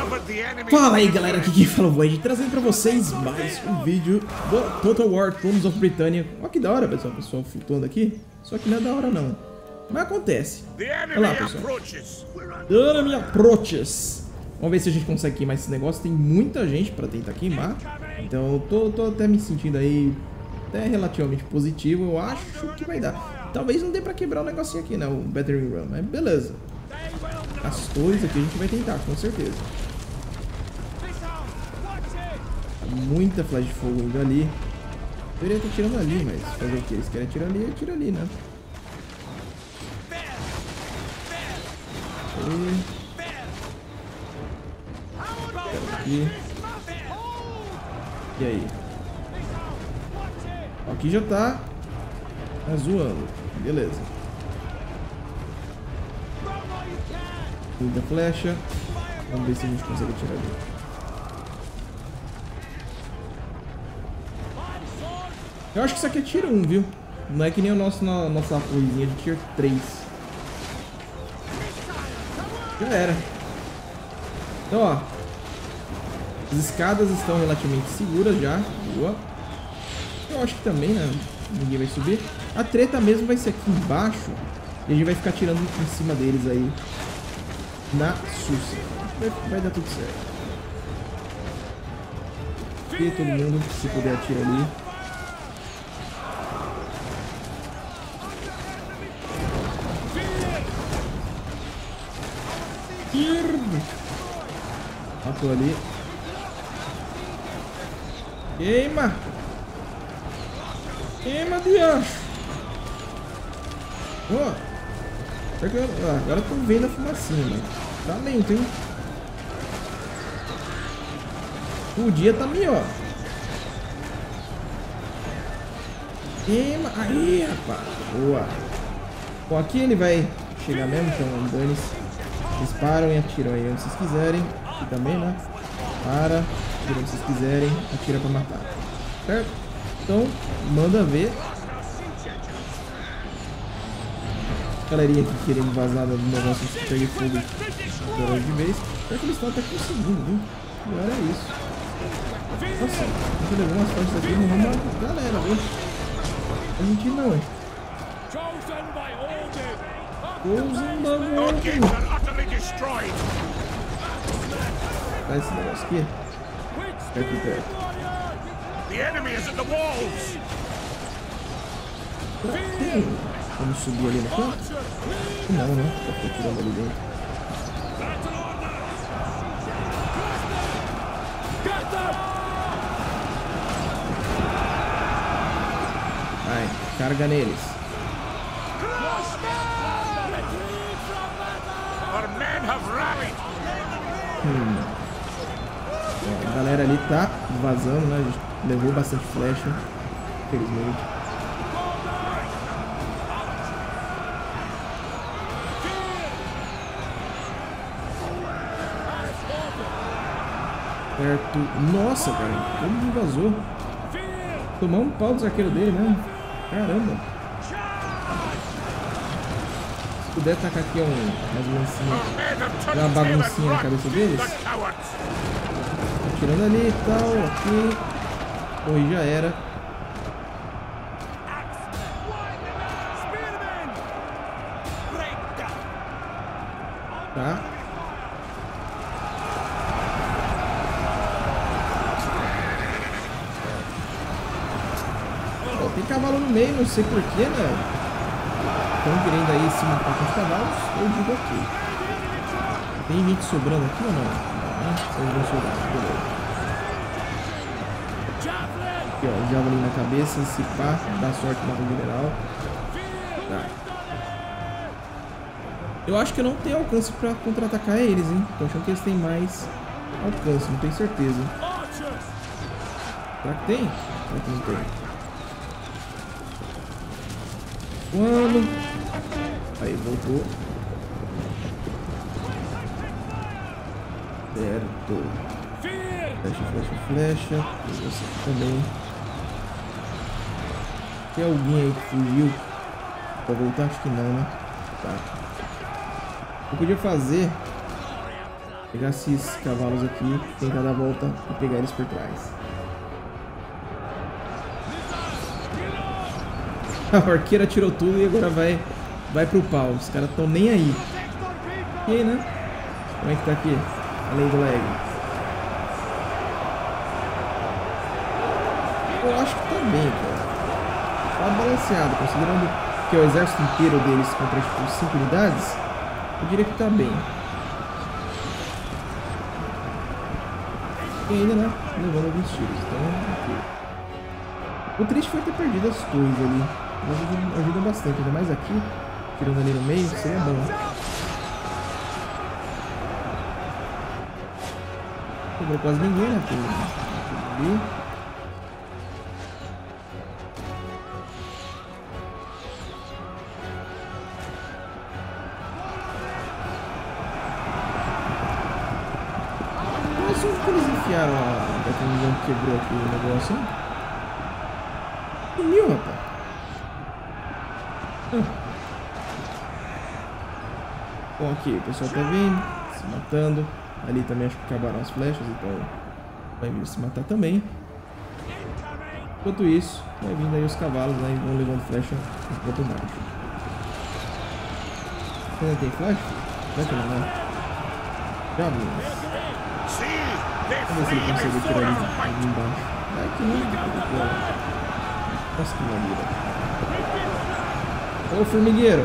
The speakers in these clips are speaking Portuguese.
Fala aí galera, aqui quem fala é o Void, trazendo pra vocês mais um vídeo do Total War Thrones of Britannia. Olha que da hora, pessoal, flutuando aqui. Só que não é da hora não, mas acontece. Olha lá, pessoal, enemy approaches. Vamos ver se a gente consegue queimar esse negócio. Tem muita gente pra tentar queimar, então eu tô até me sentindo aí até relativamente positivo. Eu acho que vai dar. Talvez não dê pra quebrar o negocinho aqui, né, o Battering Ram, mas beleza. As torres aqui a gente vai tentar, com certeza. Muita flash de fogo indo ali. Eu deveria estar tirando ali, mas fazer o que? Eles querem atirar ali, atira ali, né? Aqui. E aí? Aqui já tá zoando. Beleza. Muita flecha. Vamos ver se a gente consegue atirar ali. Eu acho que isso aqui é tier 1, viu? Não é que nem o nossa coisinha de tier 3. Já era. Então, ó. As escadas estão relativamente seguras já. Boa. Eu acho que também, né? Ninguém vai subir. A treta mesmo vai ser aqui embaixo. E a gente vai ficar tirando em cima deles aí. Na sussa. Vai dar tudo certo. E todo mundo, se puder, atira ali. Matou ali. Queima! Queima, bicho! Ó! Agora eu tô vendo a fumacinha, mano. Tá lento, hein? O dia tá melhor. Queima! Aí, rapaz! Boa! Bom, aqui ele vai chegar mesmo, então dane-se. Eles param e atiram aí onde vocês quiserem. Aqui também, né? Para, atira onde vocês quiserem, atira pra matar. Certo? Então, manda ver. Galerinha aqui querendo vazar do negócio de pegar fogo de vez. Será que eles estão até conseguindo, viu? Pior é isso. Nossa, a gente levou umas partes aqui, não vamos galera, viu? A gente não. Tá esse negócio aqui. Fica aqui perto. Vamos subir ali no canto? Não, né? Tá tirando ali dentro. Vai, carga neles. A galera ali tá vazando, né? A gente levou bastante flecha, infelizmente. Certo. Nossa, cara, todo mundo vazou. Tomar um pau dos arqueiros dele mesmo. Caramba. Se puder tacar aqui umas lancinhas, dar uma baguncinha na cabeça deles. Atirando ali e tal, aqui. Torre já era. Tá. Ó, tem cavalo no meio, não sei porquê, né? Estão querendo aí se matar com os cavalos, eu digo ok. Tem gente sobrando aqui ou não? Eles vão sobrar, beleza. Aqui ó, javelin na cabeça, se pá, dá sorte para o general. Tá. Eu acho que eu não tenho alcance pra contra-atacar eles, hein? Tô achando que eles têm mais alcance, não tenho certeza. Será que tem? Será que não tem? Quando? Aí, voltou. Certo. Flecha, flecha, flecha. E você também. Tem alguém aí que fugiu pra voltar? Acho que não, né? Tá. Eu podia fazer Pegar esses cavalos aqui, tentar dar a volta e pegar eles por trás. A arqueira tirou tudo e agora vai pro pau. Os caras estão nem aí. E aí, né? Como é que tá aqui? Além do lag. Eu acho que tá bem, cara. Tá balanceado, considerando que é o exército inteiro deles contra tipo 5 unidades, eu diria que tá bem. E ainda, né, levando alguns tiros, então ok. O triste foi ter perdido as torres ali, mas ajudam bastante, ainda mais aqui, tirando ali no meio, seria bom. Não sobrou quase ninguém, né, ali. Onde que eles enfiaram a televisão que quebrou aqui o negócio, hein? Sumiu, rapaz. Bom, aqui o pessoal tá vindo, se matando. Ali também acho que acabaram as flechas, então vai vir se matar também. Enquanto isso, vai vindo aí os cavalos, né? E vão levando flecha enquanto marcha. Ainda tem flecha? Vai que não, né? Já vimos. Vamos ver se ele consegue tirar ali embaixo. Vai que não. Nossa, que maneira. Ô, formigueiro.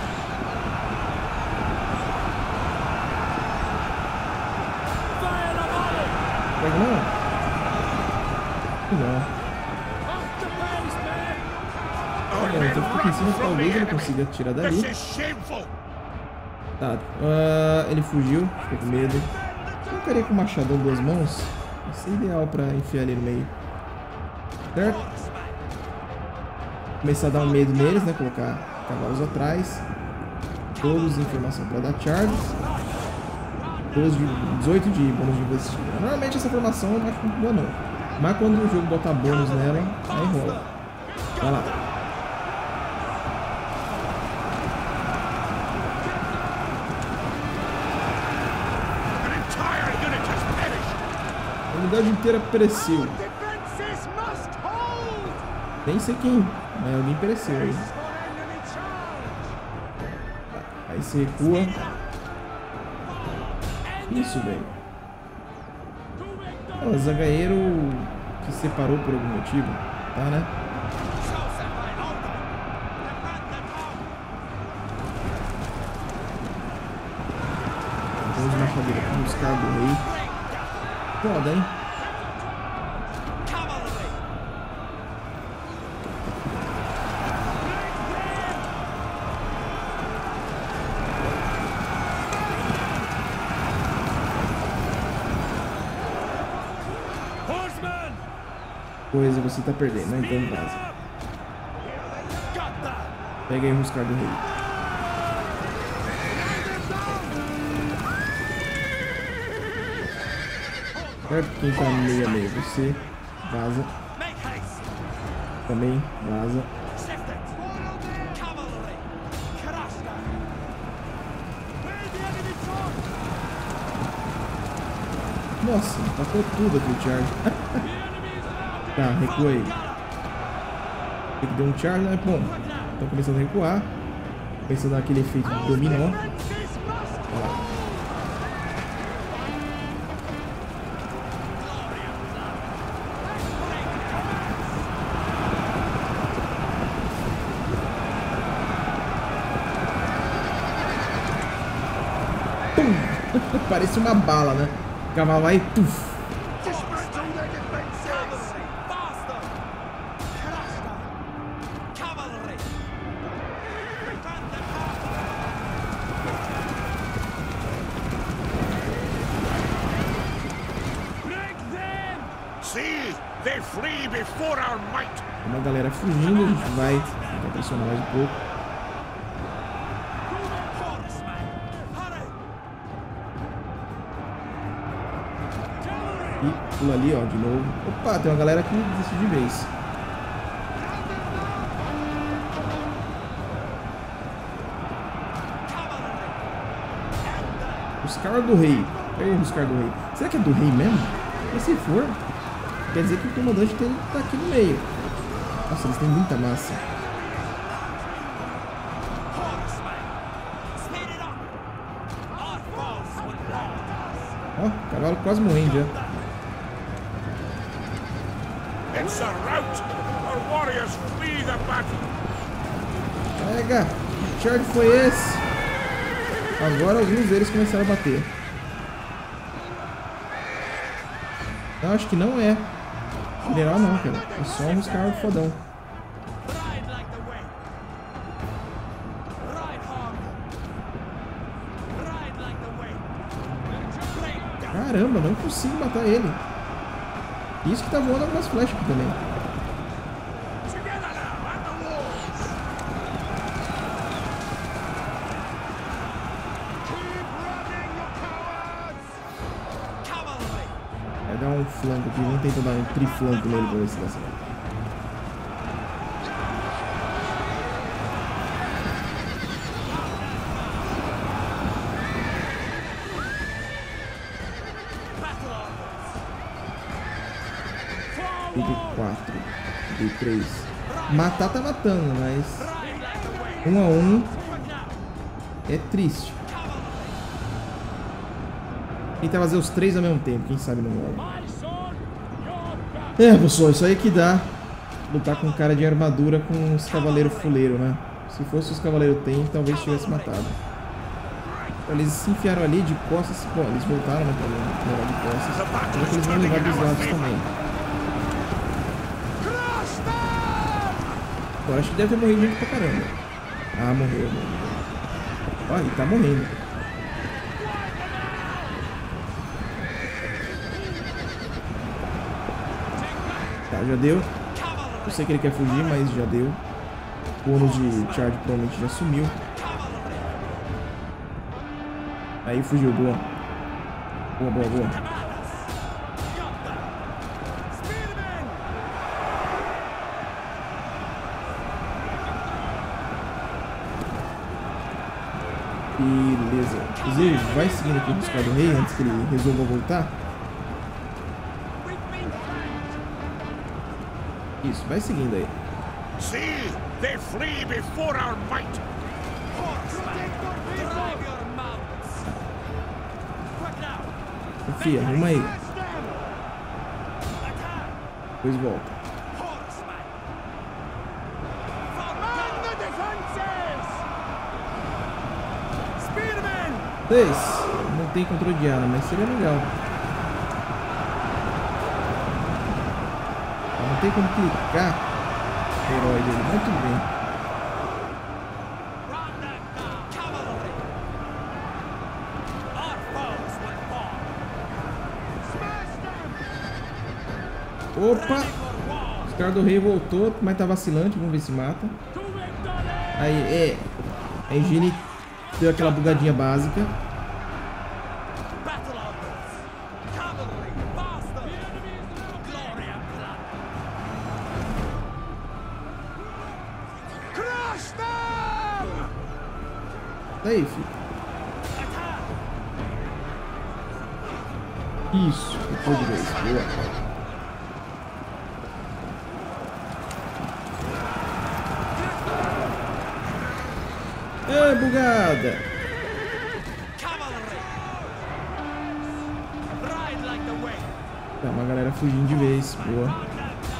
Pega não? Não. Tá bom, então fica aqui em cima. Talvez ele consiga tirar dali. Tá. Ele fugiu. Ficou com medo. Eu ficaria com o machadão em 2 mãos. Vai ser ideal pra enfiar ele no meio. Certo? Começar a dar um medo neles, né? Colocar cavalos atrás. Todos em formação pra dar charges. 18 de bônus de investida. Normalmente essa formação eu não acho muito boa não. Mas quando o jogo botar bônus nela, aí rola. Vai lá. A unidade inteira pereceu. Nem sei quem, mas alguém pereceu aí. Aí você recua. Isso, velho. O zagueiro se separou por algum motivo, tá, né? Vamos machadeira para buscar do rei. Foda, hein? Coisa, você tá perdendo, né? Então vaza. Pega aí o Ruscar do Rei. Certo? Quem tá meio a meio? Você vaza. Também vaza. Nossa, tacou tudo aqui o Charlie. Tá, recua aí. Tem que dar um charge, né? Bom, estão começando a recuar. Começando a dar aquele efeito de dominó. Olha lá. Pum! Parece uma bala, né? O cavalo vai e tuf! Uma galera fugindo, a gente vai tentar pressionar mais um pouco. E pula ali, ó, de novo. Opa, tem uma galera que desistiu de vez. Os caras do rei. Aí o Riscar do Rei. Será que é do Rei mesmo? E se for, quer dizer que o comandante dele tá aqui no meio. Nossa, eles têm muita massa. Ó, o cavalo quase morrendo já. Pega! Que charge foi esse? Agora alguns deles começaram a bater. Não, acho que não é general não, cara. É só um Riscar fodão. Caramba, não consigo matar ele. Isso que tá voando algumas flechas aqui também. Vai dar um flanco aqui, vamos tentar dar um triflanco nele pra ver se dá certo. D3. Matar tá matando, mas 1 a 1 é triste. Tentar fazer os 3 ao mesmo tempo, quem sabe não rola. É, pessoal, isso aí que dá lutar com um cara de armadura com os cavaleiros fuleiros, né? Se fosse os cavaleiros tem, talvez tivesse matado. Eles se enfiaram ali de costas. Bom, eles voltaram, né, pra levar de costas. Mas eles vão levar dos lados também. Eu acho que deve ter morrido gente pra caramba. Ah, morreu. Olha, ele tá morrendo. Tá, já deu. Eu sei que ele quer fugir, mas já deu. O bônus de charge provavelmente já sumiu. Aí fugiu, boa. Boa, boa, boa. Beleza. Inclusive, vai seguindo aqui o Riscar do Rei antes que ele resolva voltar. Isso, vai seguindo aí. See, they flee before our might. Confia, arruma aí. Depois volta. Não tem controle de arma, mas seria legal. Não tem como clicar o herói dele, mas tudo bem. Opa! O Riscar do Rei voltou, mas tá vacilante, vamos ver se mata. Aí, a Engine deu aquela bugadinha básica. Aí, filho. Isso, depois de vez. Boa. É, bugada. Tá, uma galera fugindo de vez. Boa.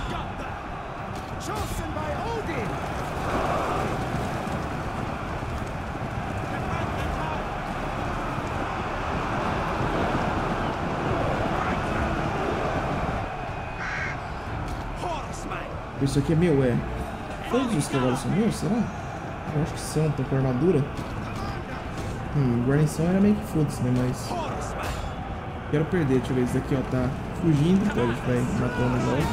Isso aqui é meu, é. Todos os cavalos são meus, será? Eu acho que são, tô com armadura. Guarnição era meio que foda-se, né? Mas quero perder, deixa eu ver. Esse daqui, ó, tá fugindo, então a gente vai matando logo.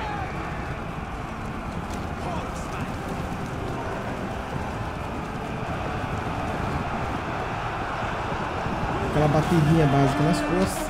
Aquela batidinha básica nas costas.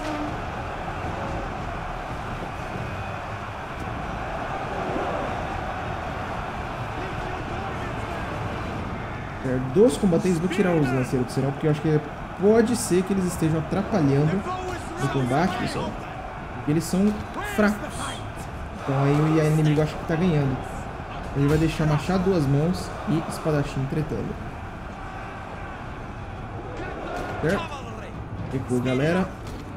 Dos combatentes, vou tirar os lanceiros do sinal, porque eu acho que pode ser que eles estejam atrapalhando no combate, pessoal. Porque eles são fracos. Então aí o inimigo acha que tá ganhando. Ele vai deixar machado duas mãos e espadachim tretando. Certo? Recuou, galera.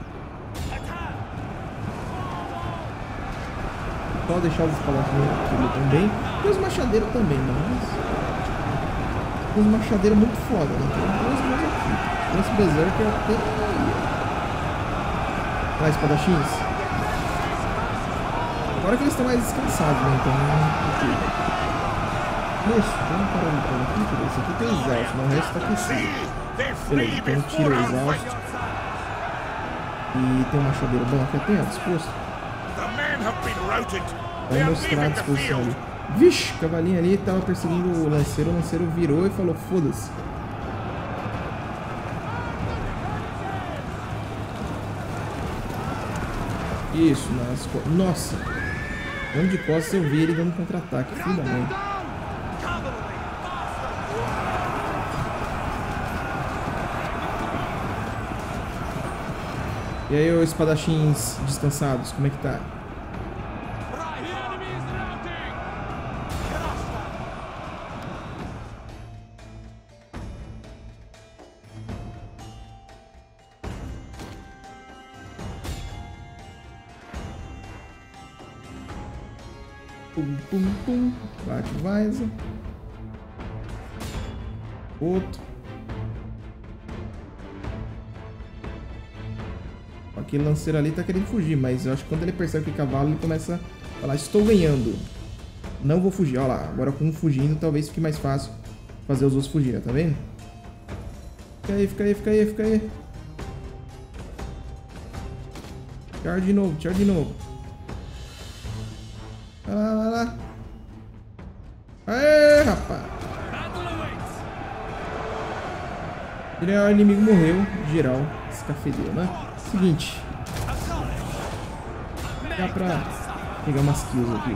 Só deixar os espadachins que lutam bem. E os machadeiros também, mas... Os machadeiros muito foda, né? Tem dois mãos aqui. Esse berserker até... Vai, espadachins. Agora que eles estão mais descansados, né? Então... Isso, tem um cara lutando aqui. Esse aqui tem exausto, mas o resto tá aquecido. Beleza, então tira o exausto. E tem um machadeiro bom aqui até, disposto. Vai mostrar a disposição ali. Vixe, o cavalinho ali tava perseguindo o lanceiro virou e falou, foda-se. Isso, nas costas. Nossa! Onde de costas eu vi ele dando contra-ataque, filho da mãe. E aí, os espadachins descansados, como é que tá? Pum, pum, pum. Bate, vaza. Outro. Aquele lanceiro ali tá querendo fugir, mas eu acho que quando ele percebe que é cavalo, ele começa a falar, estou ganhando. Não vou fugir, olha lá. Agora com um fugindo, talvez fique mais fácil fazer os outros fugirem, tá vendo? Fica aí, fica aí, fica aí, fica aí. Charge de novo, charge de novo. Vai lá, vai lá. Aê, rapaz. O inimigo morreu, geral, escafedeu, né? Seguinte. Dá pra pegar umas kills aqui.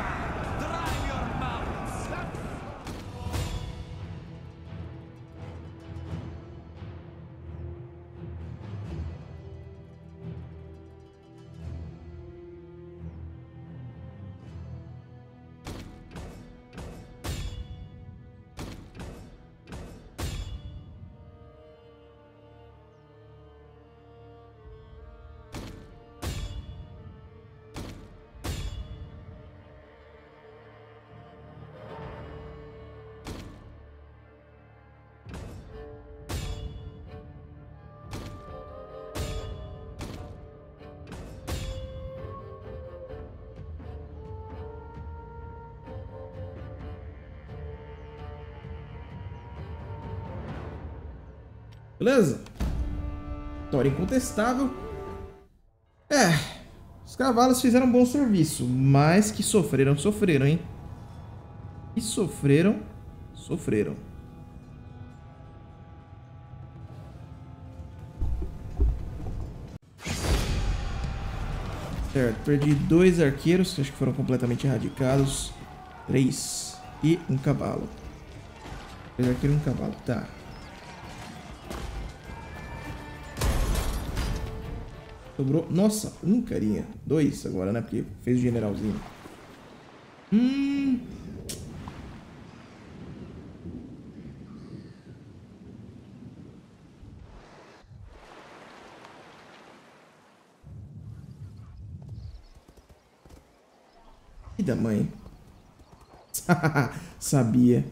Beleza? Vitória incontestável. Os cavalos fizeram um bom serviço, mas que sofreram, hein? E sofreram. Certo, perdi 2 arqueiros, que acho que foram completamente erradicados. 3 e um cavalo. 3 arqueiros e um cavalo, tá. Sobrou, nossa, um carinha. 2 agora, né? Porque fez o generalzinho. Filho da mãe. Sabia.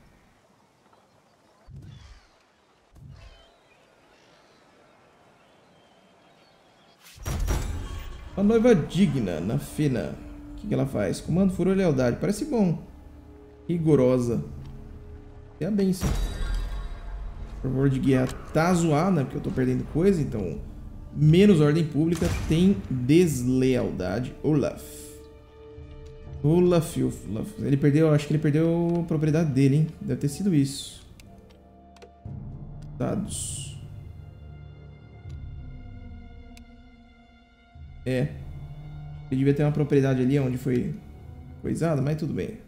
A noiva digna, na fena. O que ela faz? Comando, furor e lealdade. Parece bom. Rigorosa. É a benção. Por favor de guerra tá zoado, né? Porque eu tô perdendo coisa, então... Menos ordem pública tem deslealdade. Olaf. Ele perdeu, acho que ele perdeu a propriedade dele, hein? Deve ter sido isso. Dados. Ele devia ter uma propriedade ali onde foi coisada, mas tudo bem.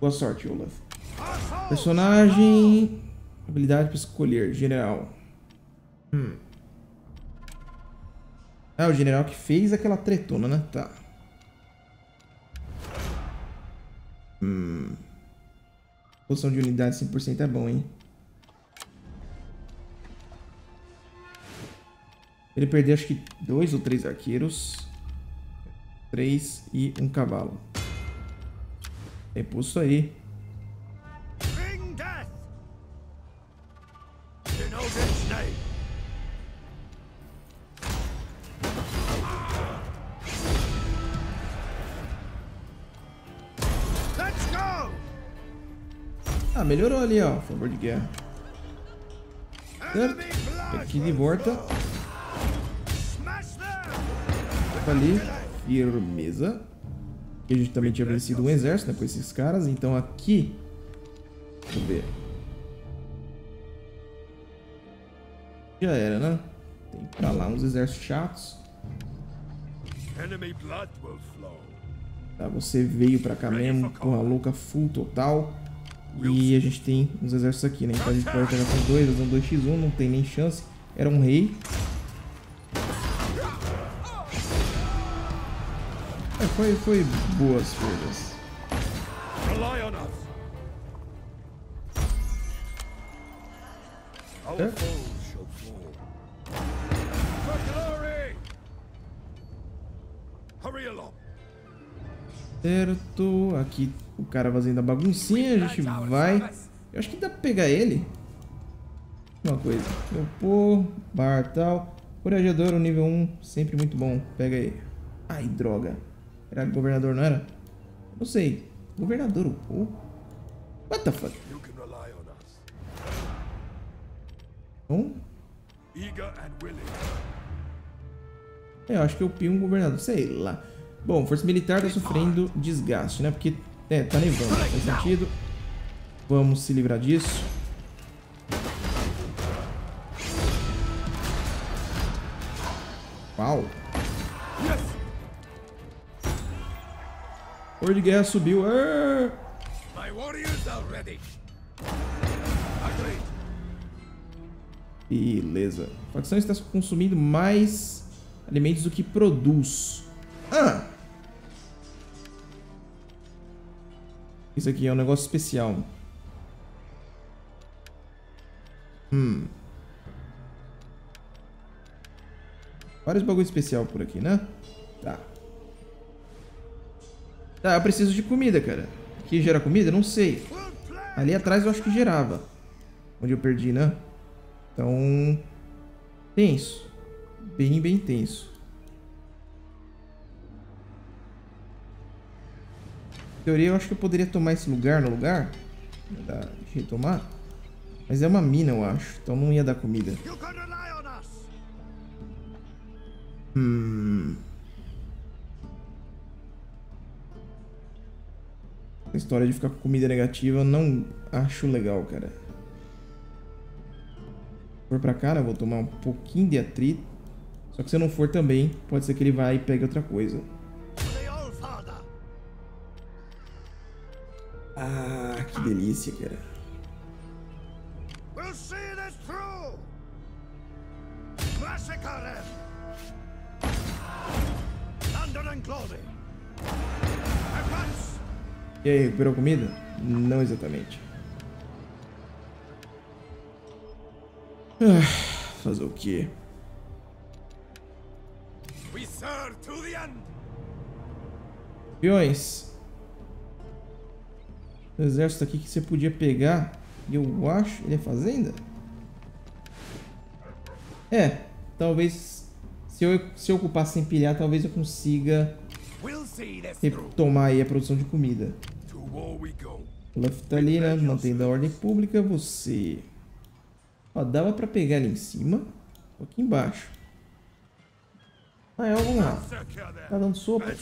Boa sorte, Olaf. Personagem... Habilidade para escolher. General. Ah, o general que fez aquela tretona, né? Tá. Posição de unidade 100% é bom, hein? Ele perdeu acho que 2 ou 3 arqueiros. 3 e um cavalo. Tem pulso aí. Ah, melhorou ali, ó. Favor de guerra. Certo? Aqui de volta. Ali. Firmeza. Aqui a gente também tinha vencido um exército, né? Com esses caras. Então aqui... Vamos ver. Já era, né? Tem pra lá uns exércitos chatos. Tá, você veio pra cá mesmo. Porra louca, full total. E a gente tem uns exércitos aqui, né? Então a gente pode pegar com 2, usando 2x1, não tem nem chance. Era um rei. Foi boas perdas. Certo, aqui o cara fazendo a baguncinha, a gente vai... Eu acho que dá pra pegar ele. Uma coisa, Leopor, bar tal. Corajador, nível 1, sempre muito bom. Pega aí. Ai, droga. Era governador, não era? Não sei. Governador, o what the fuck? Bom? Eu acho que eu pio um governador, sei lá. Bom, força militar tá sofrendo desgaste, né? Porque tá nevando, faz sentido. Vamos se livrar disso. Uau! Cor de guerra subiu. Beleza. A facção está consumindo mais alimentos do que produz. Isso aqui é um negócio especial. Vários bagulho especial por aqui, né? Tá. Tá, eu preciso de comida, cara. Aqui gera comida? Não sei. Ali atrás eu acho que gerava. Onde eu perdi, né? Então... Tenso. Bem tenso. Em teoria, eu acho que eu poderia tomar esse lugar no lugar. Dá de retomar. Mas é uma mina, eu acho. Então não ia dar comida. A história de ficar com comida negativa eu não acho legal, cara. Se for pra cá, né, eu vou tomar um pouquinho de atrito. Só que se eu não for também, pode ser que ele vá e pegue outra coisa. Ah, que delícia, cara. E aí, recuperou comida? Não exatamente. Fazer o quê? Peões. O exército aqui que você podia pegar. E eu acho... Ele é fazenda? É. Talvez... Se eu ocupar sem pilhar, talvez eu consiga... retomar aí a produção de comida. O Olaf tá ali, né? Mantendo a ordem pública. Você... Ó, dava pra pegar ali em cima. Um pouquinho embaixo. Ah, é, vamos lá. Tá dando sopa.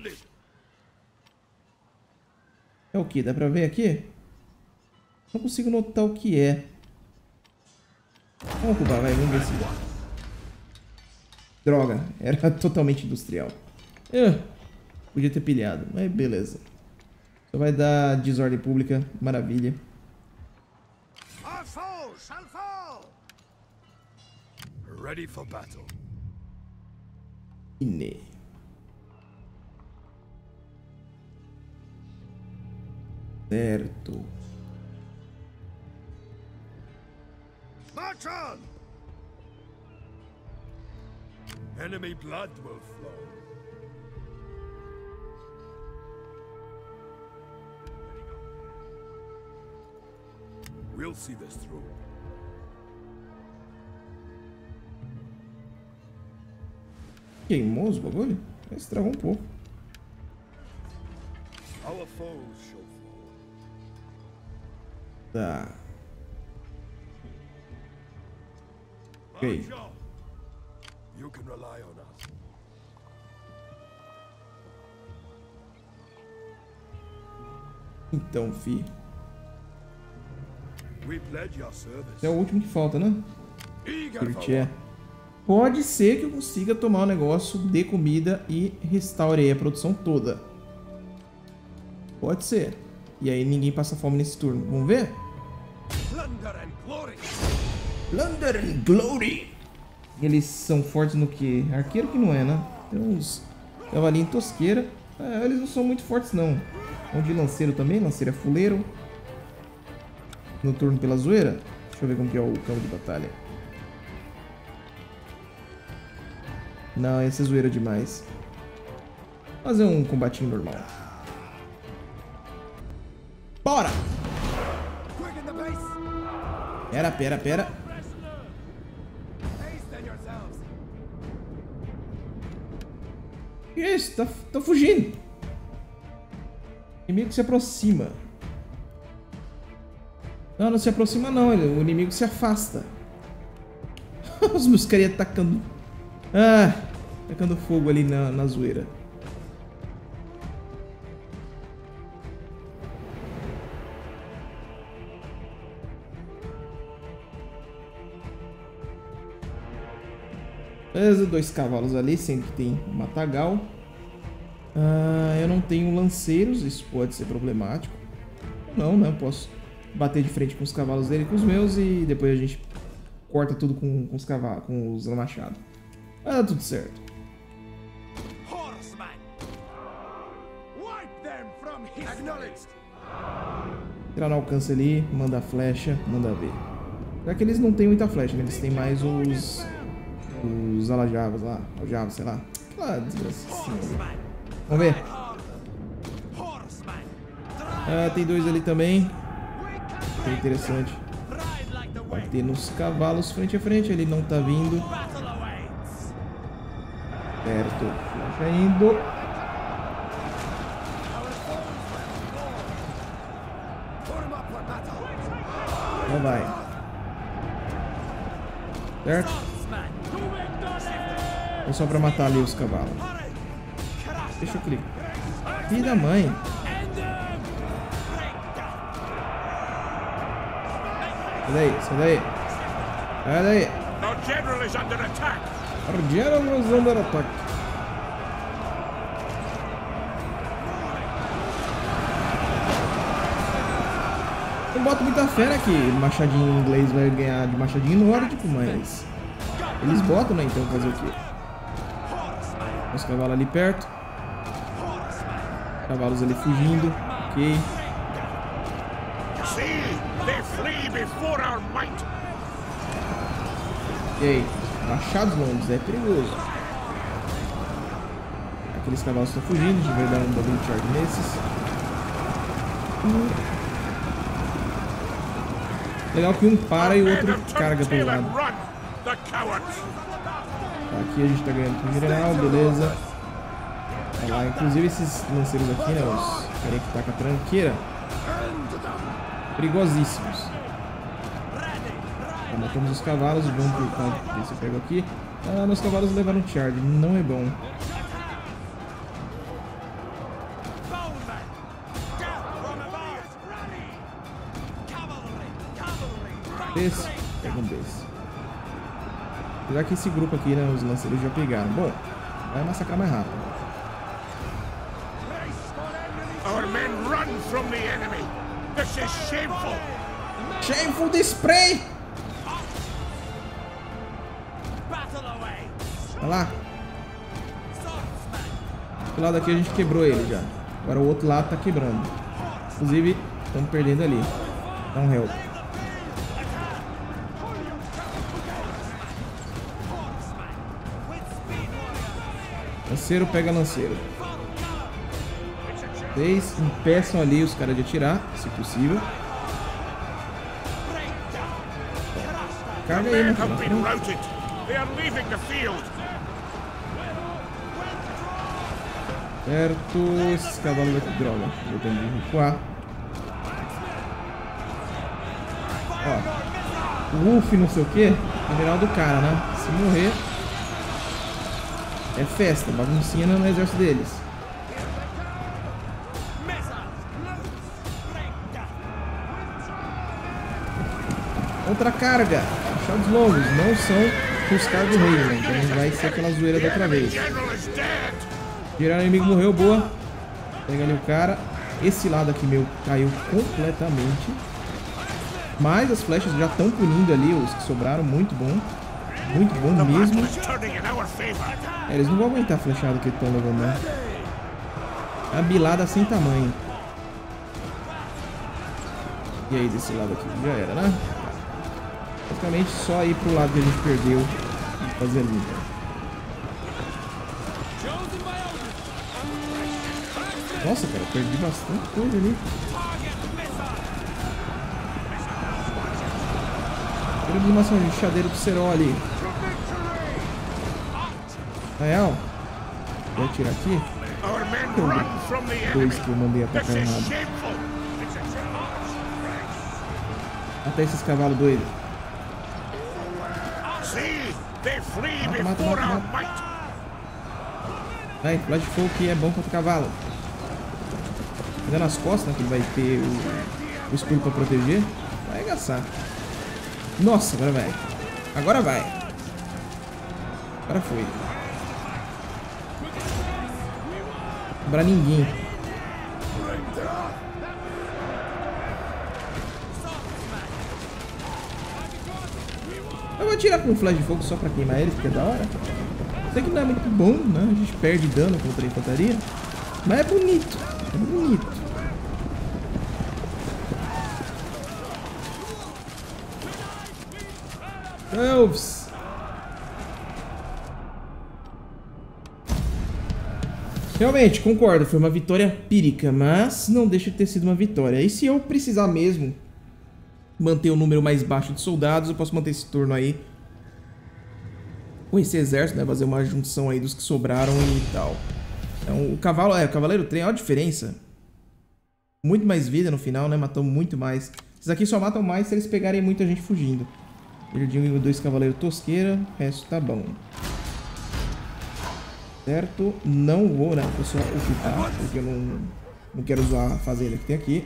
É o que? Dá pra ver aqui? Não consigo notar o que é. Vamos ocupar, vai. Vamos ver se... Droga. Era totalmente industrial. Podia ter pilhado, mas beleza. Só vai dar desordem pública. Maravilha. Our foes shall fall. Ready for battle. Ine. Certo. March on. Enemy blood will flow. We'll see this through. Queimou os bagulho? Estragou um pouco. Our foes shall fall. Tá. Ok. March on. You can rely on us. Então, fi. We pledge your service. É o último que falta, né? Eager for Curtir. Pode ser que eu consiga tomar o negócio de comida e restaure aí a produção toda. Pode ser. E aí ninguém passa fome nesse turno. Vamos ver? plunder and glory. Plunder and Glory. Eles são fortes no que? Arqueiro que não é, né? Tem uns cavalinhos tosqueira. Eles não são muito fortes, não. Vamos de lanceiro também. Lanceiro é fuleiro. No turno pela zoeira. Deixa eu ver como que é o campo de batalha. Não, esse é zoeira demais. Vou fazer um combatinho normal. Bora! Quicken the pace. Pera. Hasten yourselves. Que é isso? Tá fugindo. O inimigo se aproxima. Não se aproxima não. O inimigo se afasta. Os meus carinha tacando... tacando fogo ali na zoeira. Beleza, 2 cavalos ali, sendo que tem um matagal. Eu não tenho lanceiros, isso pode ser problemático. Não, né? Eu posso bater de frente com os cavalos dele e com os meus e depois a gente corta tudo com os cavalos, com os machados. Dá tudo certo. Horseman. Wipe them from history. Acknowledged. Tirar no alcance ali, manda a flecha, manda ver. Já que eles não têm muita flecha, né? Eles têm mais os alajavas lá, aljavas, sei lá. Aquela desgraça. Vamos ver. Tem 2 ali também. Que interessante. Bater nos cavalos frente a frente, ele não tá vindo. Certo, flecha indo. Já vai. Certo? É só pra matar ali os cavalos. Deixa eu clicar. Filho da mãe. Sai daí. Sai daí. Our general is under attack. Our general is under attack. Eu boto muita fé, né, que machadinho inglês vai ganhar de machadinho nórdico, mas eles botam, né, então fazer o quê? Os cavalos ali perto. Cavalos ali fugindo. Ok. See, they flee before our might. Ok. Machados longos, é perigoso. Aqueles cavalos estão fugindo, a gente vai dar um double charge nesses. Legal que um para e o outro carga pelo lado. Aqui a gente tá ganhando com o general, beleza. Olha lá, inclusive esses lanceiros aqui, né? Os caras que tá com a tranqueira. Perigosíssimos. Matamos os cavalos, vamos por conta. Ver se eu pego aqui. Meus cavalos levaram charge, não é bom. Desse, pega um desse. Apesar que esse grupo aqui, né, os lanceiros já pegaram. Bom, vai massacrar mais rápido. Our men run This is shameful. Shameful display! Olha lá. Do lado aqui a gente quebrou ele já. Agora o outro lado tá quebrando. Inclusive, estamos perdendo ali. Dá um help. Lanceiro pega lanceiro. Vocês impeçam ali os caras de atirar, se possível. Carga aí, né, cara? Certo, esses cavalos vai ter droga. Eu tenho que recuar. Ó, o Wolf não sei o que, general do cara, né? Se morrer, é festa, baguncinha no exército deles. Outra carga. Machados longos, não são os caras do rei, né? Então não vai ser aquela zoeira da outra vez. Gerar inimigo morreu, boa. Pega ali o cara. Esse lado aqui meu caiu completamente. Mas as flechas já estão punindo ali os que sobraram. Muito bom. Muito bom mesmo. Eles não vão aguentar a flechada que estão levando, né? A bilada sem tamanho. E aí, desse lado aqui? Já era, né? Basicamente só ir pro lado que a gente perdeu e fazer a limpa. Nossa, cara, perdi bastante coisa ali. Quero animação de chadeiro do Serol ali. Na real, vou atirar aqui. Dois que eu mandei atacar errado. Até esses cavalos doidos. Mata. Vai, flash de fogo que é bom contra o cavalo. Ainda nas costas, né, que ele vai ter o escudo pra proteger. Vai arregaçar. Nossa, agora vai. Agora vai. Agora foi. Não sobrar ninguém. Eu vou atirar com um flash de fogo só pra queimar eles, porque é da hora. Sei que não é muito bom, né? A gente perde dano contra a infantaria. Mas é bonito. É bonito. Elves. Realmente, concordo. Foi uma vitória pírica, mas não deixa de ter sido uma vitória. E se eu precisar mesmo manter o número mais baixo de soldados, eu posso manter esse turno aí com esse exército, né? Fazer uma junção aí dos que sobraram e tal. Então, o cavalo, o cavaleiro trem, olha a diferença. Muito mais vida no final, né? Matam muito mais. Esses aqui só matam mais se eles pegarem muita gente fugindo. Perdi dois cavaleiros tosqueira, o resto tá bom. Certo? Não vou, né? Vou só ocultar, porque eu não quero zoar a fazenda que tem aqui.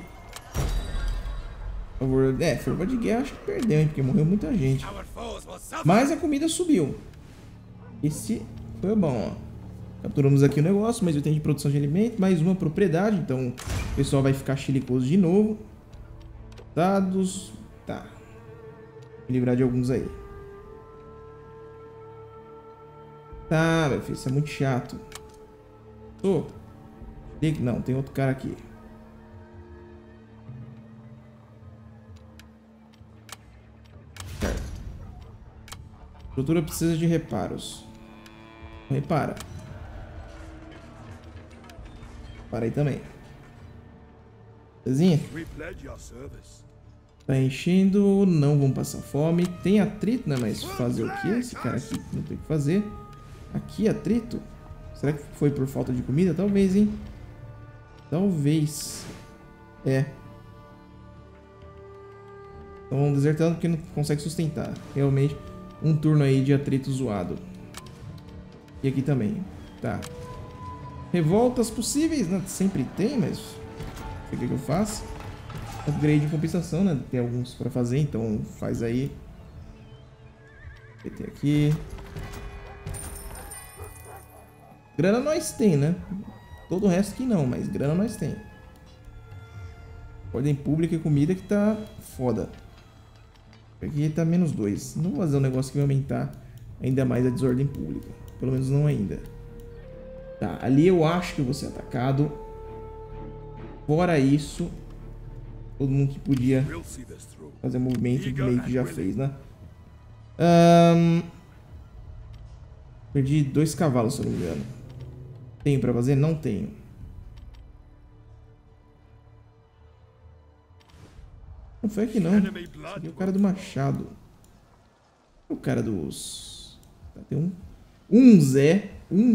Forma de guerra acho que perdeu, hein? Porque morreu muita gente. Mas a comida subiu. Esse foi bom, ó. Capturamos aqui o negócio, mais 80 de produção de alimento, mais uma propriedade. Então o pessoal vai ficar chilicoso de novo. Dados. Tá. Vou livrar de alguns aí. Tá, meu filho, isso é muito chato. Não, tem outro cara aqui. Certo. A estrutura precisa de reparos. Repara. Para aí também. Belezinha? Tá enchendo, não vão passar fome. Tem atrito, né? Mas fazer o que? Esse cara aqui não tem o que fazer. Aqui, atrito? Será que foi por falta de comida? Talvez, hein? Talvez. É. Estão desertando porque não consegue sustentar. Realmente, um turno aí de atrito zoado. E aqui também. Tá. Revoltas possíveis, né? Sempre tem, mas... O que eu faço? Upgrade em compensação, né? Tem alguns pra fazer, então faz aí. PT aqui. Grana nós tem, né? Todo o resto que não, mas grana nós tem. Ordem pública e comida que tá foda. Aqui tá -2. Não vou fazer um negócio que vai aumentar ainda mais a desordem pública. Pelo menos não ainda. Tá, ali eu acho que eu vou ser atacado. Fora isso, todo mundo que podia fazer movimento meio que já fez, né? Perdi 2 cavalos, se eu não me engano. Tenho pra fazer? Não tenho. Não foi aqui não. Esse aqui é o cara do machado. O cara dos... Tá, tem um Zé.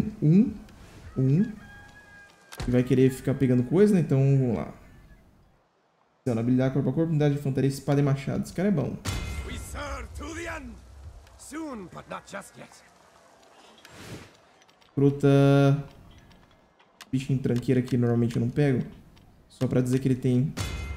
Que vai querer ficar pegando coisa, né? Então vamos lá. Habilidade corpo a corpo, unidade de infantaria, espada e machado. Esse cara é bom. Fruta. Bicho em tranqueira que normalmente eu não pego. Só pra dizer que ele tem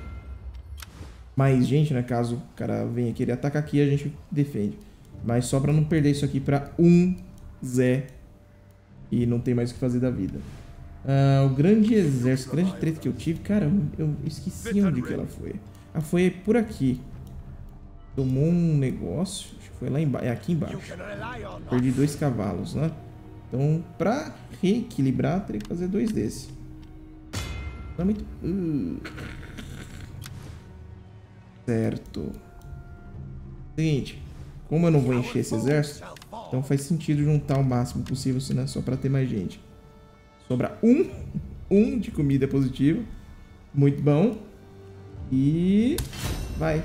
mais gente, né? Caso o cara venha querer atacar aqui, a gente defende. Mas só pra não perder isso aqui pra um Zé. E não tem mais o que fazer da vida. O grande exército, grande treta que eu tive. Cara, eu esqueci onde que ela foi. Ah, foi por aqui. Tomou um negócio. Acho que foi lá embaixo. É aqui embaixo. Perdi 2 cavalos, né? Então, pra reequilibrar, teria que fazer 2 desse. Tá muito... Certo. Seguinte. Como eu não vou encher esse exército, então faz sentido juntar o máximo possível, senão é só pra ter mais gente. Sobra um de comida positiva. Muito bom. E... vai.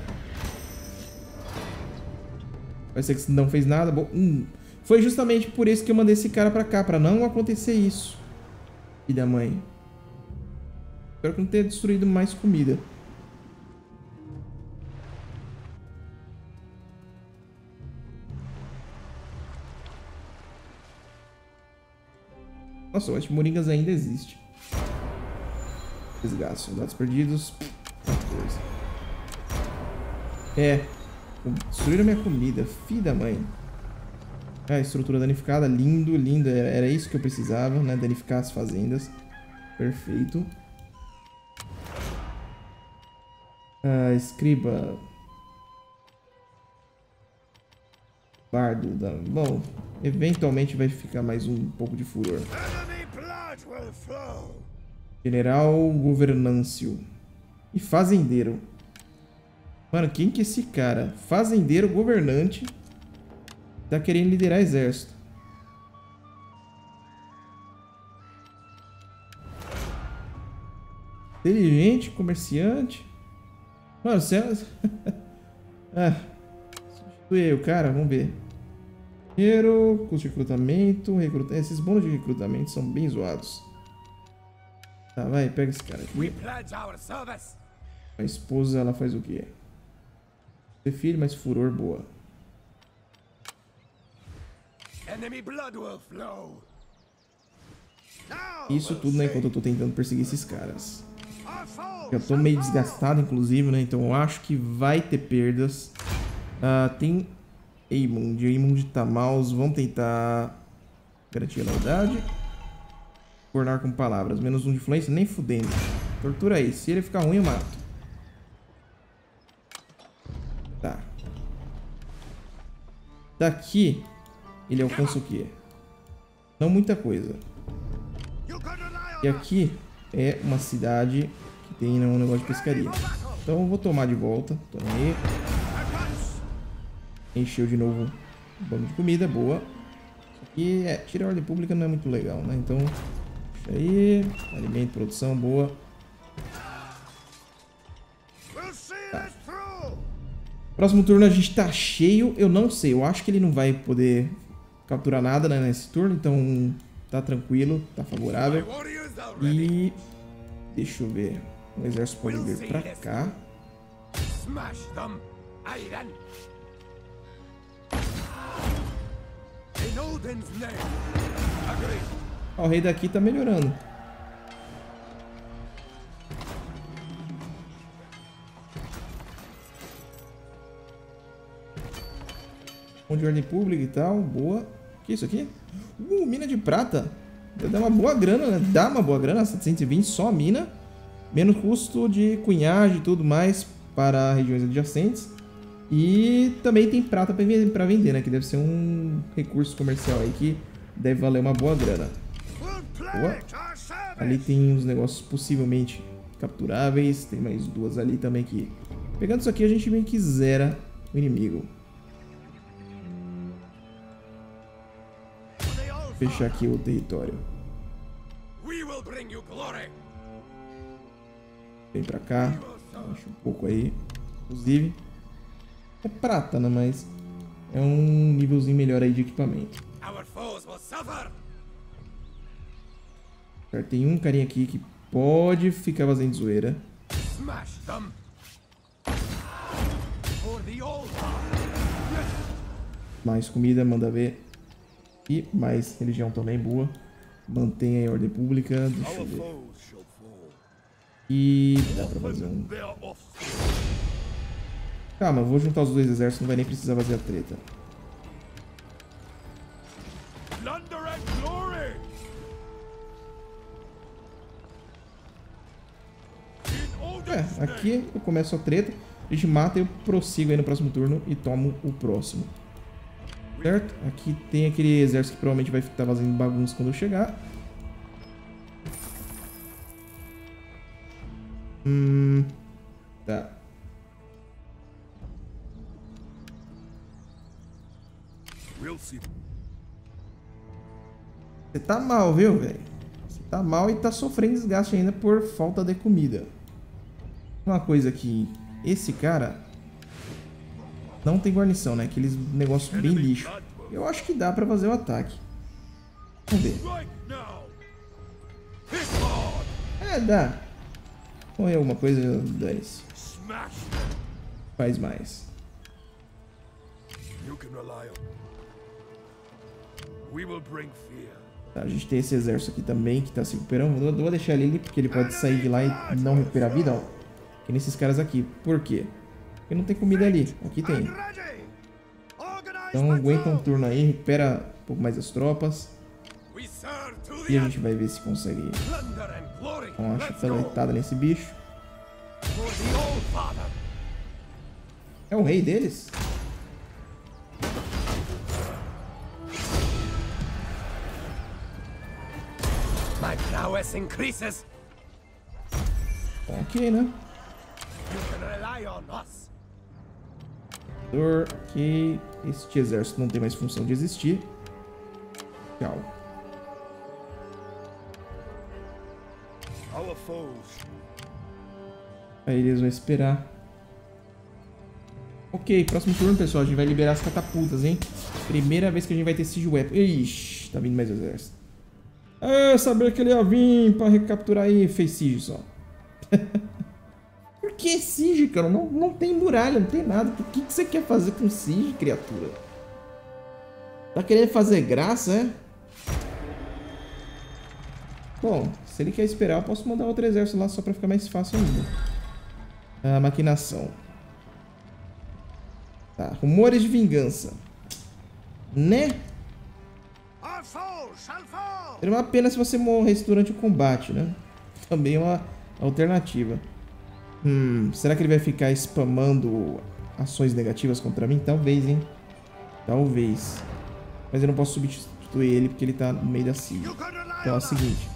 Vai ser que não fez nada. Bom, foi justamente por isso que eu mandei esse cara pra cá. Pra não acontecer isso. Filha da mãe. Espero que não tenha destruído mais comida. Nossa, eu acho que Moringas ainda existe. Desgaste, soldados perdidos. Destruíram minha comida, filha da mãe. Estrutura danificada, lindo, lindo. Era isso que eu precisava, né? Danificar as fazendas. Perfeito. Escriba. Bardo. Bom, eventualmente vai ficar mais um pouco de furor. General Governâncio. E fazendeiro. Mano, quem que é esse cara? Fazendeiro, governante. Tá querendo liderar exército. Inteligente, comerciante. Mano, você é... substitui o cara, vamos ver. Dinheiro, custo de recrutamento, esses bônus de recrutamento são bem zoados. Tá, vai, pega esse cara aqui. A esposa, ela faz o quê? Ter filho, mas furor boa. Isso tudo, né, enquanto eu tô tentando perseguir esses caras. Eu tô meio desgastado, inclusive, né, então eu acho que vai ter perdas. Tem Eymund tá maus. Vamos tentar garantir a lealdade. Tornar com palavras. -1 de influência, nem fudendo. Tortura aí. Se ele ficar ruim, eu mato. Tá. Daqui, ele alcança o quê? Não muita coisa. E aqui é uma cidade que tem um negócio de pescaria. Então eu vou tomar de volta. Toma aí. Encheu de novo o banco de comida, boa. Isso aqui tirar a ordem pública não é muito legal, né? Então, isso aí. Alimento, produção, boa. Tá. Próximo turno a gente tá cheio. Eu não sei, eu acho que ele não vai poder capturar nada, né, nesse turno. Então, tá tranquilo, tá favorável. E... deixa eu ver. O exército pode vir pra cá. O rei daqui tá melhorando. Ponto de ordem pública e tal, boa. O que é isso aqui? Mina de prata. Dá uma boa grana, né? Dá uma boa grana, 720 só a mina. Menos custo de cunhagem e tudo mais para regiões adjacentes. E também tem prata para vender, né? Que deve ser um recurso comercial aí que deve valer uma boa grana. Boa. Ali tem uns negócios possivelmente capturáveis. Tem mais duas ali também que... Pegando isso aqui a gente meio que zera o inimigo. Fechar aqui o território. Vem pra cá. Baixa um pouco aí. Inclusive. É prata, né? Mas é um nívelzinho melhor aí de equipamento. Certo, tem um carinha aqui que pode ficar fazendo zoeira. Mais comida, manda ver. E mais religião também, boa. Mantenha a ordem pública. Deixa eu ver. E dá pra fazer um... Calma, eu vou juntar os dois exércitos, não vai nem precisar fazer a treta. Aqui eu começo a treta, a gente mata e eu prossigo aí no próximo turno e tomo o próximo. Certo? Aqui tem aquele exército que provavelmente vai estar fazendo bagunça quando eu chegar. Tá. Você tá mal, viu, velho? Você tá mal e tá sofrendo desgaste ainda por falta de comida. Uma coisa que esse cara não tem guarnição, né? Aqueles negócios bem lixo. Eu acho que dá pra fazer o ataque. Vamos ver. É, dá. Põe alguma coisa, dane-se. Faz mais. Tá, a gente tem esse exército aqui também que tá se recuperando. Eu vou deixar ele porque ele pode sair de lá e não recuperar a vida, ó. Que nesses caras aqui. Por quê? Porque não tem comida ali. Aqui tem. Então aguenta um turno aí, recupera um pouco mais as tropas. E a gente vai ver se consegue dar uma chutaletada nesse bicho. É o rei deles? My prowess increases. Ok, né? Ok. Este exército não tem mais função de existir. Tchau. Aí eles vão esperar. Ok, próximo turno, pessoal. A gente vai liberar as catapultas, hein? Primeira vez que a gente vai ter Siege Weapon. Ixi, tá vindo mais exército. Ah, sabia que ele ia vir pra recapturar aí. Fez Siege só. Por que Siege, cara? Não tem muralha, não tem nada. O que você quer fazer com Siege, criatura? Tá querendo fazer graça, é? Bom, se ele quer esperar, eu posso mandar outro exército lá só pra ficar mais fácil ainda. A maquinação. Tá, rumores de vingança. Né? Seria uma pena se você morresse durante o combate, né? Também é uma alternativa. Será que ele vai ficar spamando ações negativas contra mim? Talvez, hein? Talvez. Mas eu não posso substituir ele porque ele tá no meio da siege. Então é o seguinte.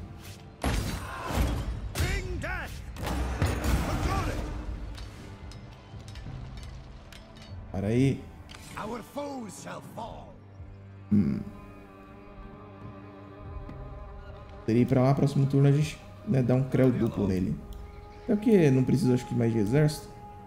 Para aí. Teria ir pra lá, próximo turno a gente, né, dá um creu duplo nele. É porque não precisa, acho que, mais de exército.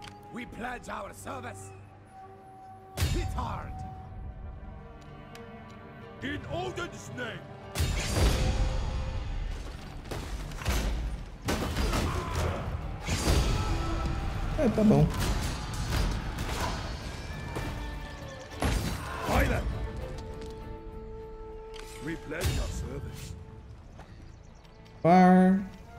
É, tá bom. Par.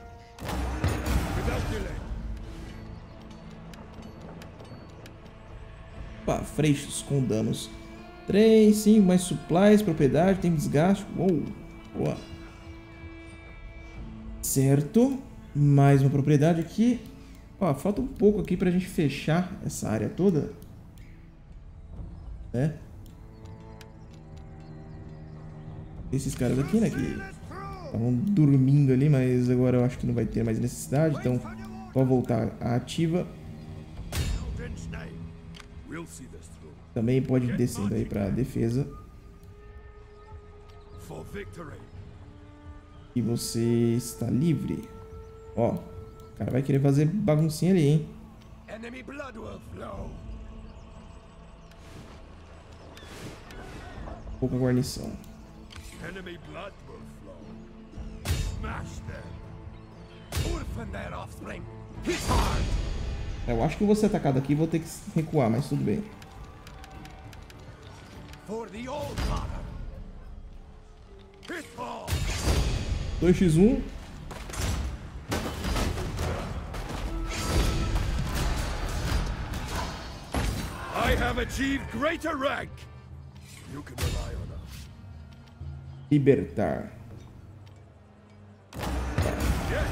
Opa, freixos com danos 3, 5, mais supplies, propriedade, tem desgaste. Uou, boa. Certo. Mais uma propriedade aqui. Ó, falta um pouco aqui pra gente fechar essa área toda. Né? Esses caras aqui, né, que estavam dormindo ali, mas agora eu acho que não vai ter mais necessidade. Então, vou voltar à ativa. Também pode ir descendo aí pra defesa. E você está livre. Ó, o cara vai querer fazer baguncinha ali, hein? Pouca guarnição. Eu acho que eu vou ser atacado aqui e vou ter que recuar, mas tudo bem. 2x1. I have achieved greater rank. You can rely on us. Libertar. Yes.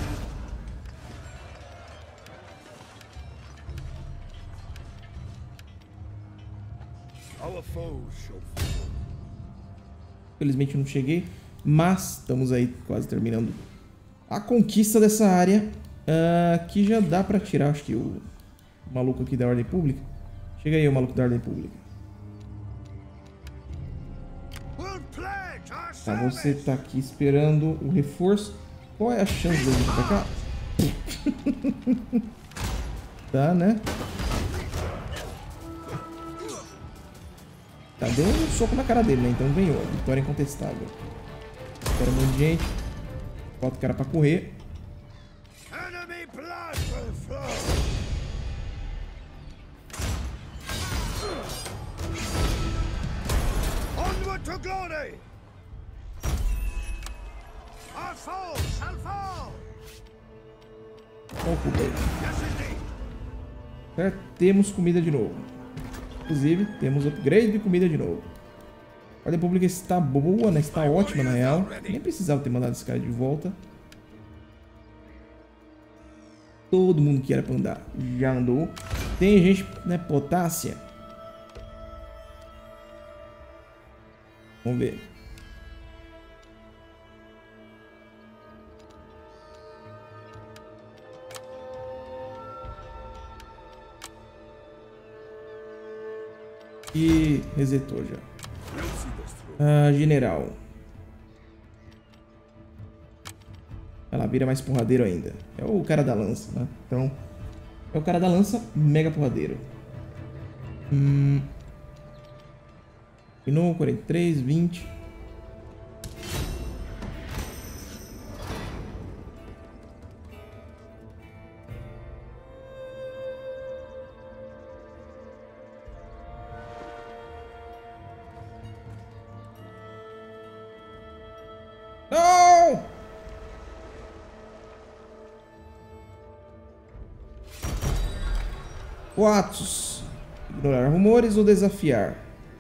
Our foes shall fall. Infelizmente não cheguei, mas estamos aí quase terminando a conquista dessa área. Que já dá pra tirar, acho que o maluco aqui da Ordem Pública. Chega aí, o maluco da Ordem Pública. Tá, você tá aqui esperando o reforço. Qual é a chance de ele vir pra cá? Tá, né? Tá, deu um soco na cara dele, né? Então ganhou. Vitória incontestável. Espera um monte de gente. Bota o cara pra correr. Onward to glory! Our foes shall fall! Qual o cubo aí? Certo? Temos comida de novo. Inclusive, temos upgrade de comida de novo. A Ordem Pública está boa, né? Está ótima, na real. Nem precisava ter mandado esse cara de volta. Todo mundo que era pra andar já andou. Tem gente, né? Potácia. Vamos ver. E resetou já. General. Ela vira mais porradeiro ainda. É o cara da lança, né? Então, é o cara da lança, mega porradeiro. Pinou, 43, 20. Não! Quatos. Ignorar rumores ou desafiar?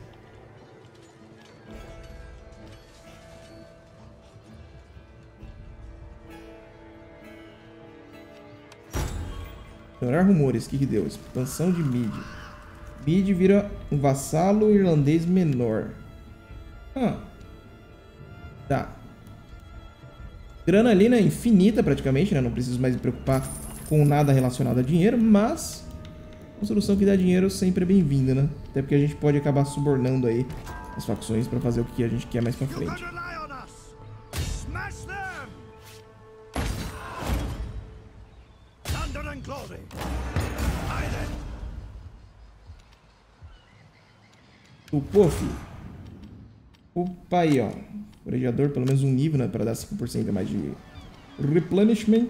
Ignorar rumores. O que deu? Expansão de mid. Mid vira um vassalo irlandês menor. Tá. Grana ali, né? Infinita praticamente, né? Não preciso mais me preocupar com nada relacionado a dinheiro, mas construção que dá dinheiro sempre é bem-vinda, né? Até porque a gente pode acabar subornando aí as facções pra fazer o que a gente quer mais pra frente. Upou, filho. Opa aí, ó. Forejador, pelo menos um nível, né? Pra dar 5% a mais de replenishment.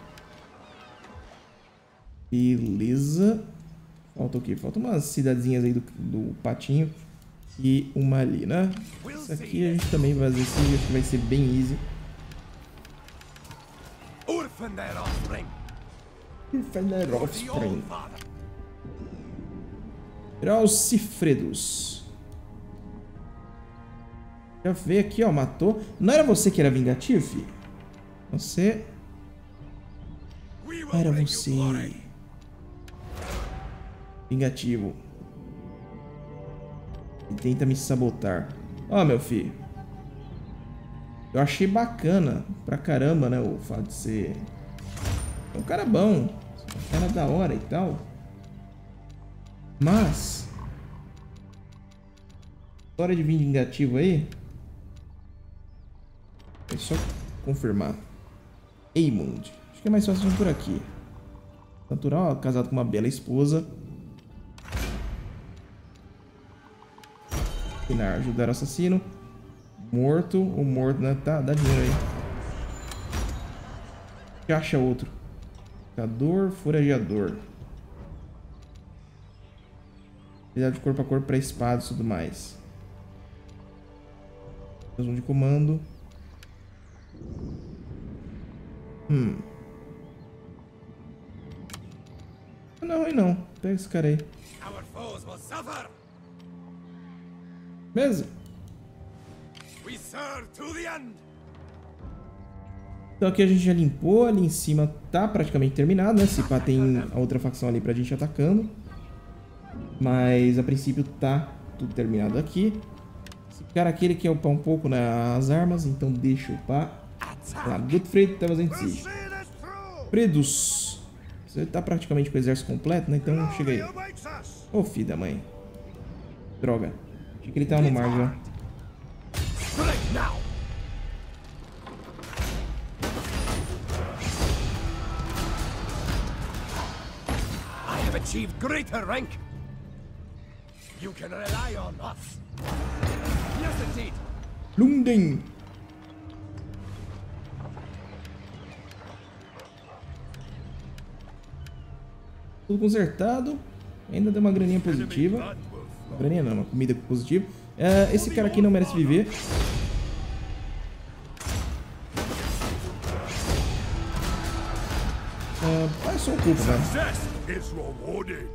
Beleza. Falta o quê? Falta umas cidadezinhas aí do patinho. E uma ali, né? Isso aqui a gente também vai fazer assim. Acho que vai ser bem easy. Urfander Offspring. Urfander Offspring. Tirar os Cifredos. Já veio aqui, ó, matou. Não era você que era vingativo, filho? Você... Ah, era você. Vingativo. E tenta me sabotar. Ó, meu filho. Eu achei bacana pra caramba, né? O fato de ser um cara bom. Um cara da hora e tal. Mas... História de vingativo aí. É só confirmar. Eymund. Acho que é mais fácil vir por aqui. Natural, casado com uma bela esposa. Ajudar o assassino. Morto. O morto, né? Tá, dá dinheiro aí. Que acha outro? Cador, forageador. Habilidade de corpo a corpo para espadas e tudo mais. Mais um de comando. Não é ruim não. Pega esse cara aí. Beleza? Então aqui a gente já limpou. Ali em cima tá praticamente terminado, né? Se pá, tem a outra facção ali pra gente atacando. Mas a princípio tá tudo terminado aqui. Esse cara aqui ele quer upar um pouco, né, as armas. Então deixa eu upar. Lá, Gottfried tá fazendo siege. Fredus. Você tá praticamente com o exército completo, né? Então chega aí. Ô, filho da mãe. Droga. Achei que ele tava no mar já. I have achieved greater rank. You can rely on us. Yes, indeed. Lunden. Tudo consertado. Ainda deu uma graninha positiva. Graninha não, uma comida positiva. Esse cara aqui não merece viver. É só o culpa, velho.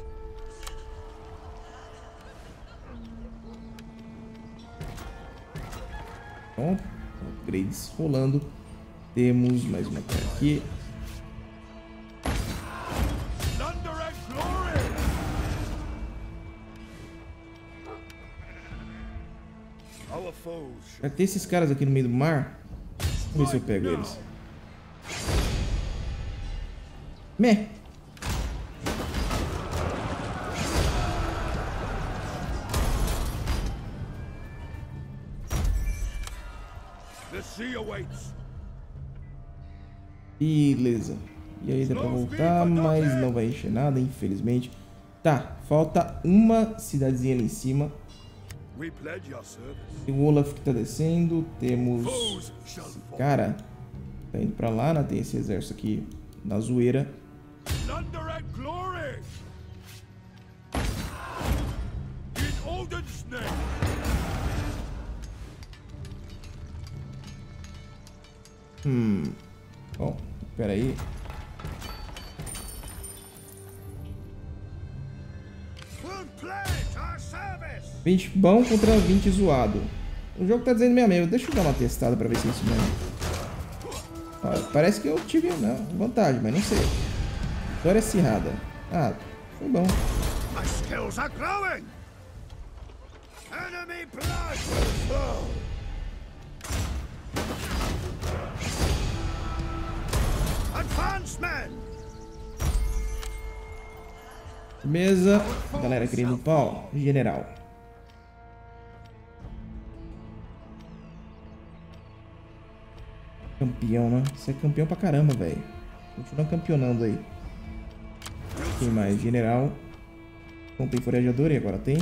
Bom, upgrades rolando. Temos mais uma cara aqui. Vai ter esses caras aqui no meio do mar. Vamos ver se eu pego eles. Meh. Beleza. E aí dá pra voltar, mas não vai encher nada, infelizmente. Tá, falta uma cidadezinha ali em cima. Tem o Olaf que tá descendo. Temos esse cara tá indo pra lá, né? Tem esse exército aqui na zoeira. Bom, pera aí. $20 bom contra 20 zoado. O jogo tá dizendo mesmo. Deixa eu dar uma testada pra ver se é isso mesmo. Parece que eu tive vantagem, mas não sei. Vitória acirrada. Ah, foi bom. My skills are growing. Enemy blood will flow. Advancement. Beleza. Galera querendo pau. General. Campeão, né? Você é campeão pra caramba, velho. Continua campeonando aí. Quem mais? General. Não tem forajador e agora tem.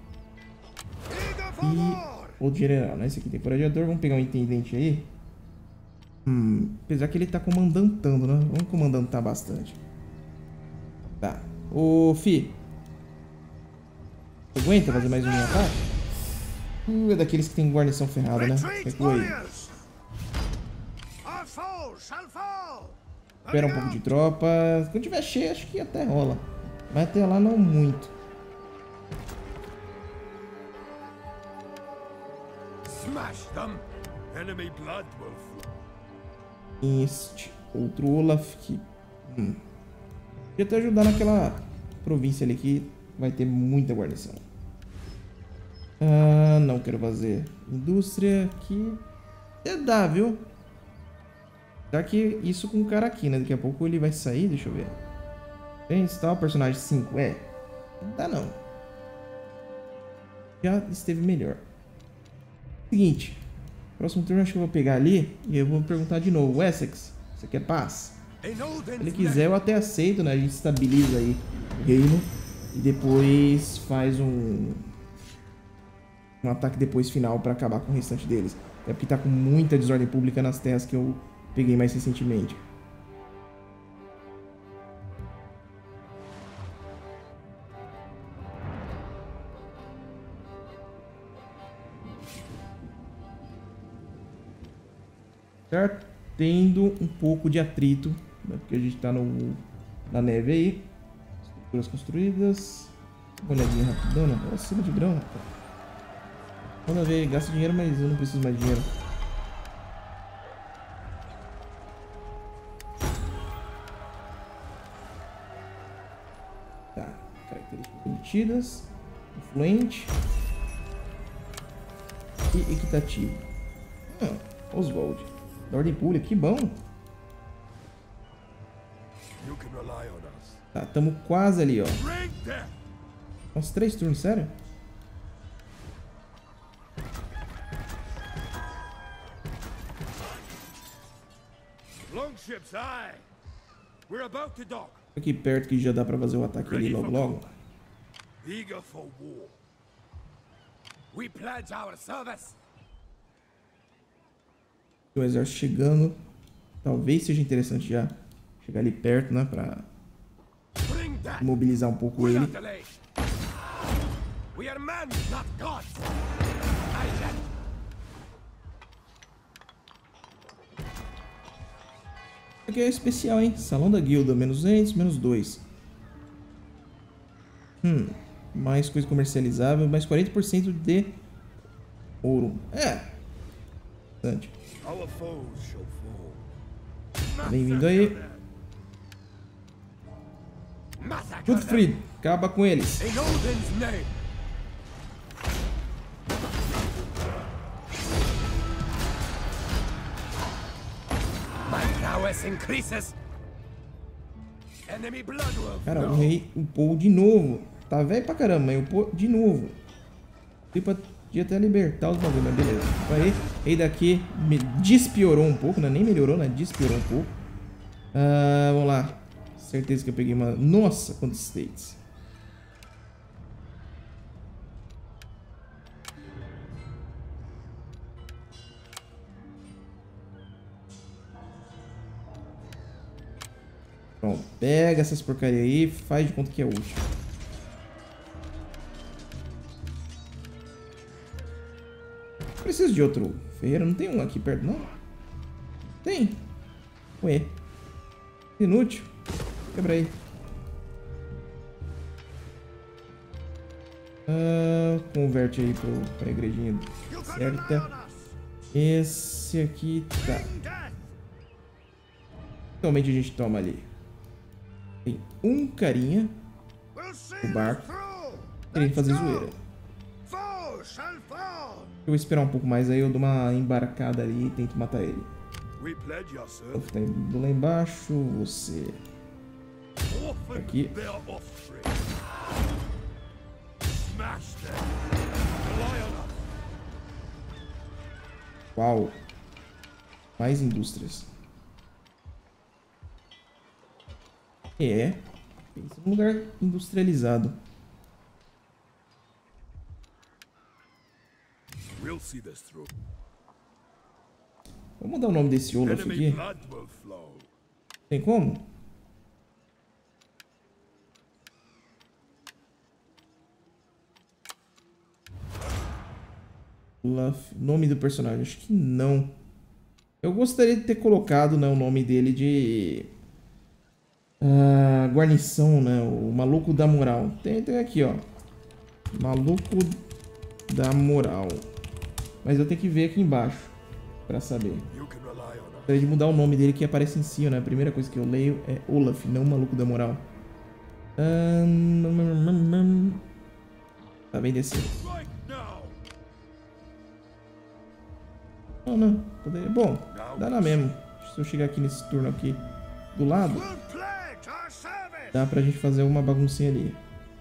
E outro general, né? Esse aqui tem forajador. Vamos pegar um intendente aí. Apesar que ele tá comandantando, né? Vamos comandantar bastante. Tá. Ô, fi. Aguenta fazer mais um ataque? É daqueles que tem guarnição ferrada, né? Recua aí. Espera um pouco de tropa. Quando tiver cheio, acho que até rola. Mas até lá não muito. Este outro Olaf que Podia até ajudar naquela província ali que vai ter muita guarnição. Ah, não quero fazer indústria aqui. Dá, viu? Dá que isso com o cara aqui, né? Daqui a pouco ele vai sair, deixa eu ver. Tem instalar o personagem 5, não dá não. Já esteve melhor. Seguinte, próximo turno acho que eu vou pegar ali e eu vou perguntar de novo. Essex, você quer paz? Se ele quiser eu até aceito, né? A gente estabiliza aí o reino e depois faz um ataque depois final pra acabar com o restante deles. É porque tá com muita desordem pública nas terras que eu peguei mais recentemente. Certo? Tendo um pouco de atrito, né? Porque a gente tá na neve aí. Estruturas construídas. Uma olhadinha rapidona. Nossa, cima de grão, rapaz. Vamos ver, gasta dinheiro, mas eu não preciso mais de dinheiro. Tá, características obtidas. Influente. E equitativo. Oswald. Da ordem pública, que bom. Tá, tamo quase ali, ó. Nossa, 3 turnos, sério? Aqui perto que já dá pra fazer o ataque ali logo logo. O exército chegando. Talvez seja interessante já chegar ali perto, né? Pra mobilizar um pouco ele. Aqui é especial, hein? Salão da guilda, menos 200, menos 2. Mais coisa comercializável, mais 40% de ouro. Bastante. Bem-vindo aí. Gottfried, acaba com eles. Cara, o rei upou de novo. Tá velho pra caramba, mas upou de novo. Podia até libertar os bagulhos, mas beleza. Aí, rei daqui me despiorou um pouco, né? Nem melhorou, né? Despiorou um pouco. Vamos lá. Certeza que eu peguei uma... Nossa, quantos states. Pronto, pega essas porcaria aí e faz de conta que é útil. Preciso de outro ferreiro. Não tem um aqui perto, não? Tem. Ué. Inútil. Quebra aí. Converte aí pra igrejinha certa. Esse aqui tá. Realmente a gente toma ali. Tem um carinha no barco querendo fazer zoeira. Eu vou esperar um pouco mais, aí eu dou uma embarcada ali e tento matar ele. Tá indo lá embaixo, você... Aqui. Uau. Mais indústrias. Pensa num lugar industrializado. Vamos mudar o nome desse Olaf aqui. Tem como? Olaf, nome do personagem, acho que não. Eu gostaria de ter colocado, né, o nome dele de guarnição, né, o Maluco da Moral. Tem aqui, ó, Maluco da Moral. Mas eu tenho que ver aqui embaixo pra saber. Gostaria de mudar o nome dele que aparece em cima, né? A primeira coisa que eu leio é Olaf, não Maluco da Moral. Tá bem descendo. Right now. Não. Poderia... Bom, dá na mesmo. Se eu chegar aqui nesse turno aqui do lado, We'll pledge our service. dá pra gente fazer uma baguncinha ali.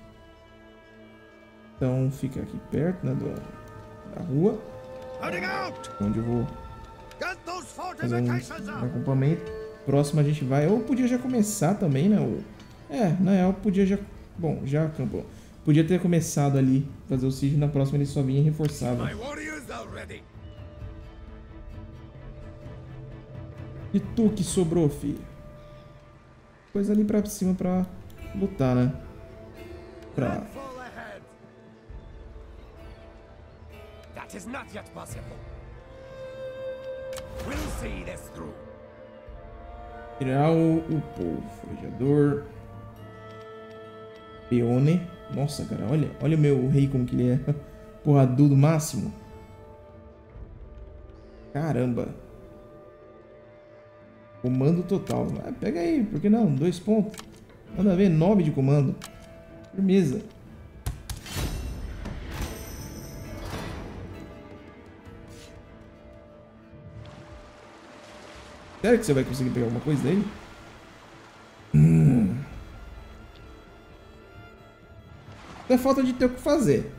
Então fica aqui perto, né, da rua, Heading out. onde eu vou Get those fazer um fortifications up. acampamento. Próximo a gente vai, ou podia já começar também, né? Na real, podia já... Bom, já acampou. Podia ter começado ali, fazer o siege, na próxima ele só vinha e reforçava. My warriors are ready. E tu que sobrou, filho? Coisa ali pra cima pra lutar, né? Pra... Fall ahead. That is not yet possible. We'll see this through. Tirar o povo. Forjador. Peone. Nossa, cara, olha o meu rei como que ele é. Porradudo máximo. Caramba. Comando total. Ah, pega aí, por que não? 2 pontos. Manda ver, 9 de comando. Firmeza. Sério que você vai conseguir pegar alguma coisa dele? É falta de ter o que fazer.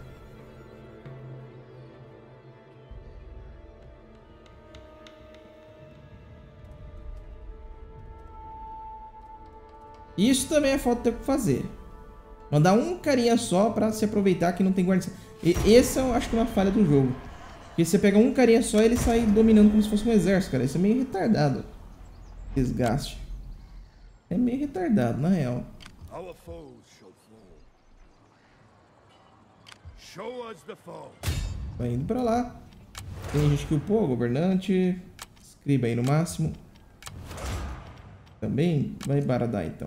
Isso também é falta de ter o que fazer. Mandar um carinha só pra se aproveitar que não tem guarnição. E esse eu acho que é uma falha do jogo. Porque você pega um carinha só e ele sai dominando como se fosse um exército, cara. Isso é meio retardado. Desgaste. É meio retardado, na real. Our foes shall fall. Show us the foe. Vai indo pra lá. Tem gente que upou, governante. Escriba aí no máximo. Também vai baradar então.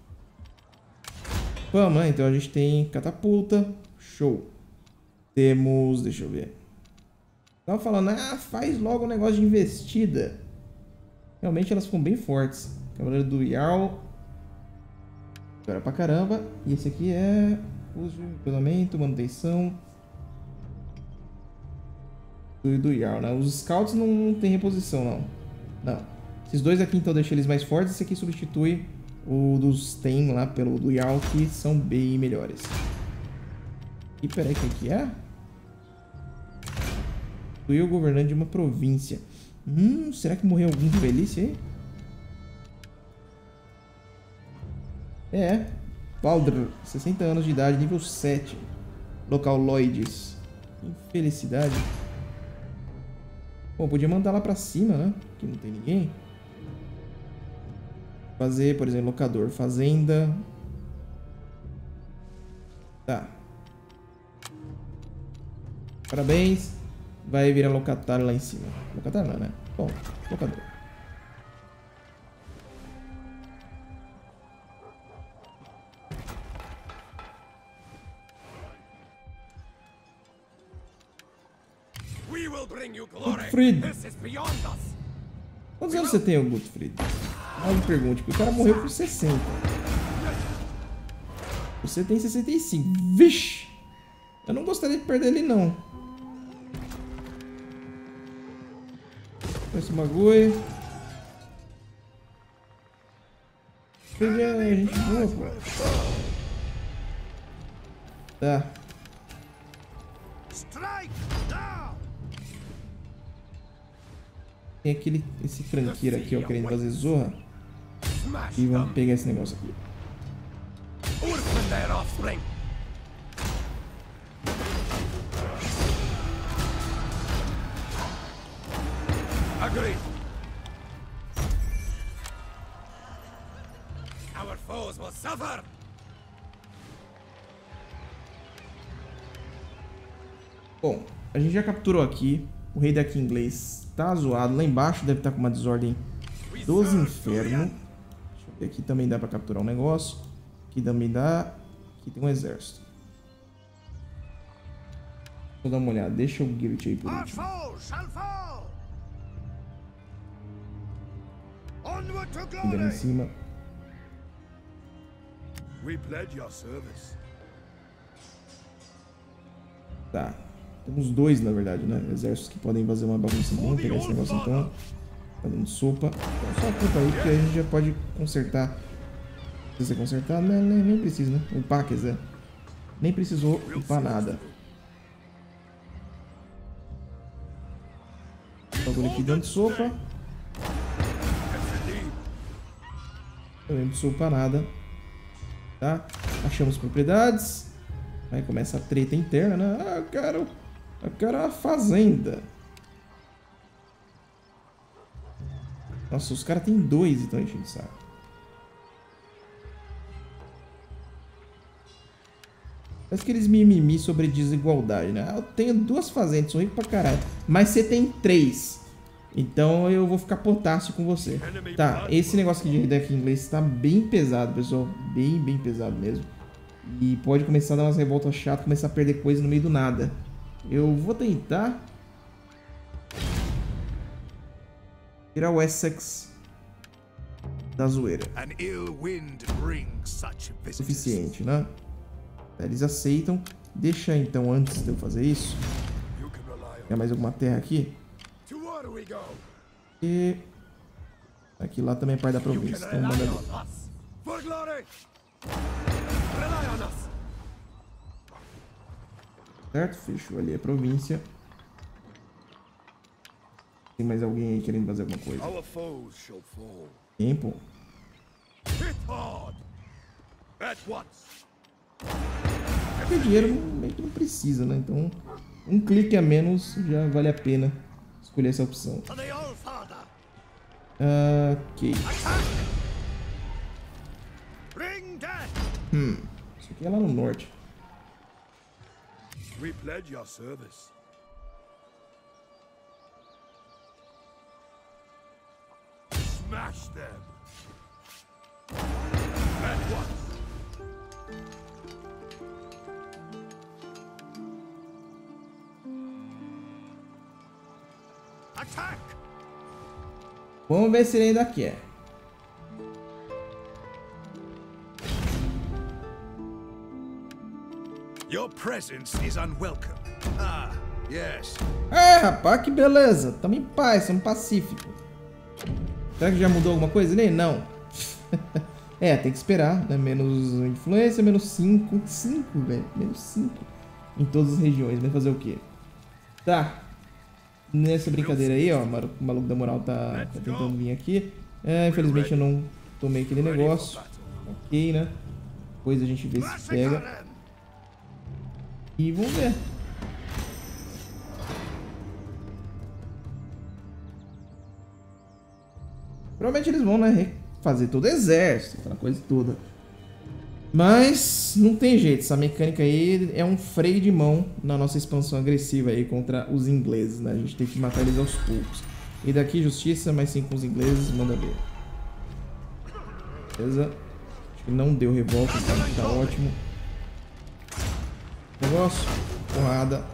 Vamos, né? Então a gente tem catapulta. Show. Temos... Deixa eu ver. Tava falando, faz logo um negócio de investida. Realmente elas ficam bem fortes. Cavaleiro do Jarl. Agora pra caramba. E esse aqui é... uso de equipamento, manutenção. Do Jarl, né? Os scouts não tem reposição, não. Não. Esses dois aqui, então, deixa eles mais fortes. Esse aqui substitui o dos Tem lá pelo do Jarl, que são bem melhores. E peraí, quem que é? Fui o governante de uma província. Será que morreu algum de velhice aí? É. Baldr, 60 anos de idade, nível 7. Local Lloyds. Infelicidade. Bom, podia mandar lá pra cima, né? Que não tem ninguém. Fazer, por exemplo, locador. Fazenda. Tá. Parabéns. Vai virar locatário lá em cima. Locatário não, né? Bom, locador. We will bring you glory. Gottfried. This is beyond us. Quantos anos você tem, Gottfried? Não me pergunte, porque o cara morreu com 60. Você tem 65. Vixe! Eu não gostaria de perder ele, não. Esse bagulho. Ele é gente boa, pô. Tá. Strike now. Tem esse tranqueiro aqui, ó, querendo fazer zorra. Smash E them. vamos pegar esse negócio aqui. Orphan their offspring. Agreed. Our foes will suffer. Bom, a gente já capturou aqui. O rei daqui inglês tá zoado. Lá embaixo deve estar com uma desordem dos infernos. Deixa eu ver, aqui também dá pra capturar um negócio. Aqui também dá. Aqui tem um exército. Vou dar uma olhada. Deixa o Girit aí por Our último. foes shall fall. Onward to Ainda em glory. cima. We pledge your service. Tá. Temos dois, na verdade, né? Exércitos que podem fazer uma bagunça. Vamos pegar esse negócio então. Tá dando sopa. Então, só ocupa aí que a gente já pode consertar. Se precisa consertar, nem precisa, né? Upar, quer dizer. Nem precisou upar nada. O bagulho aqui dando sopa. Também não precisou upar nada. Tá? Achamos propriedades. Aí começa a treta interna, né? Ah, eu quero a fazenda. Nossa, os caras têm dois, então a gente sabe. Parece aqueles mimimi sobre desigualdade, né? Eu tenho duas fazendas, sou rico pra caralho. Mas você tem três. Então eu vou ficar potássio com você. Tá, esse negócio aqui de deck inglês tá bem pesado, pessoal. Bem pesado mesmo. E pode começar a dar umas revoltas chatas, começar a perder coisa no meio do nada. Eu vou tentar tirar o Essex da zoeira. Suficiente, né? Eles aceitam. Deixa então, antes de eu fazer isso, tem mais alguma terra aqui? E aqui lá também é parte da província. Então manda ali. Certo? Fechou ali a província. Tem mais alguém aí querendo fazer alguma coisa? Tempo. Porque dinheiro meio que não precisa, né? Então, um clique a menos já vale a pena escolher essa opção. Ok. Isso aqui é lá no norte. We pledge your service. Smash them. At once. Attack. Vamos ver se ele ainda quer. Your presence is unwelcome. Ah, yes. É, rapaz, que beleza. Tamo em paz, somos pacíficos. Será que já mudou alguma coisa ali? Não. É, tem que esperar, né? Menos influência, menos 5. 5, velho. Menos 5. Em todas as regiões. Vai fazer o quê? Tá. Nessa brincadeira aí, ó. O maluco da moral tá tentando vir aqui. É, infelizmente eu não tomei aquele negócio. Ok, né? Depois a gente vê se pega. E vamos ver. Provavelmente eles vão, né, fazer todo o exército, aquela coisa toda. Mas não tem jeito, essa mecânica aí é um freio de mão na nossa expansão agressiva aí contra os ingleses, né? A gente tem que matar eles aos poucos. E daqui justiça, mas sim com os ingleses, manda ver. Beleza? Acho que não deu revolta, então tá ótimo. Negócio, porrada.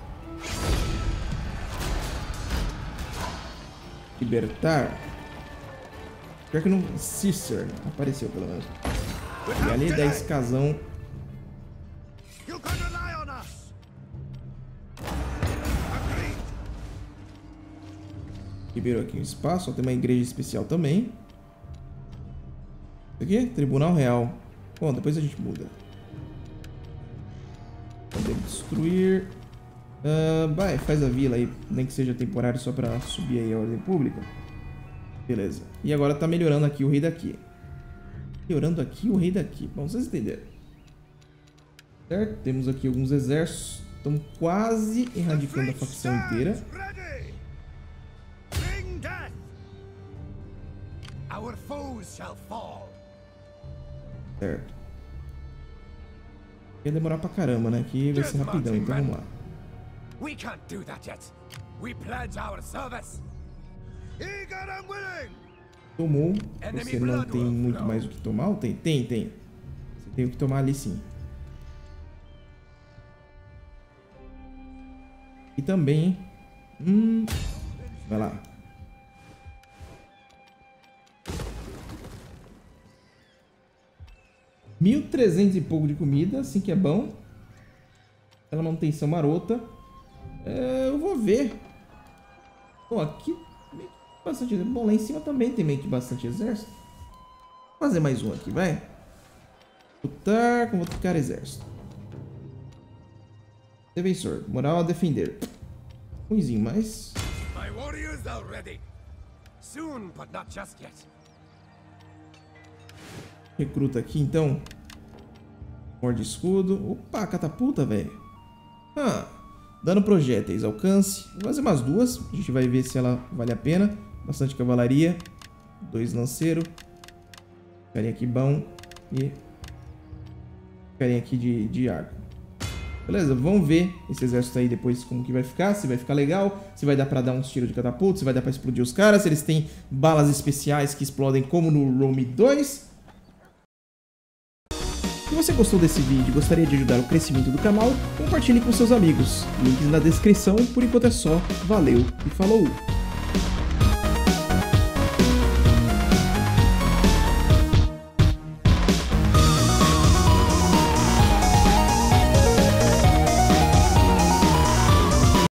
Libertar. Pior que não. Cicer apareceu pelo menos. E ali 10 casão. Liberou aqui um espaço. Ó, tem uma igreja especial também. Isso aqui? Tribunal Real. Bom, depois a gente muda. Podemos destruir. Vai, faz a vila aí. Nem que seja temporário só pra subir aí a ordem pública. Beleza. E agora tá melhorando aqui o rei daqui. Melhorando aqui o rei daqui. Bom, vocês entenderam. Certo? Temos aqui alguns exércitos. Estão quase erradicando a facção inteira. Certo. Vai demorar pra caramba, né? Aqui vai ser rapidão, então vamos lá. We can't do that yet. We pledge our service. Tomou. Você não tem muito mais o que tomar? Ou tem? Tem. Você tem o que tomar ali sim. E também, hein? Vai lá. 1.300 e pouco de comida, assim que é bom. Aquela manutenção marota. Eu vou ver. Bom, aqui meio que bastante. Bom, lá em cima também tem meio que bastante exército. Vou fazer mais um aqui, vai. Lutar, convocar exército. Defensor, moral a defender. Ruimzinho, mas... My warriors are ready. Soon, but not just yet. Recruta aqui, então. Morde escudo. Opa, catapulta, velho. Dano projéteis, alcance. Vou fazer umas duas. A gente vai ver se ela vale a pena. Bastante cavalaria. 2 lanceiros. Carinha aqui bom. E... carinha aqui de arco. Beleza, vamos ver esse exército aí depois como que vai ficar. Se vai ficar legal. Se vai dar pra dar uns tiros de catapulta. Se vai dar pra explodir os caras. Se eles têm balas especiais que explodem como no Rome 2. Se você gostou desse vídeo e gostaria de ajudar o crescimento do canal, compartilhe com seus amigos. Links na descrição. Por enquanto é só. Valeu e falou!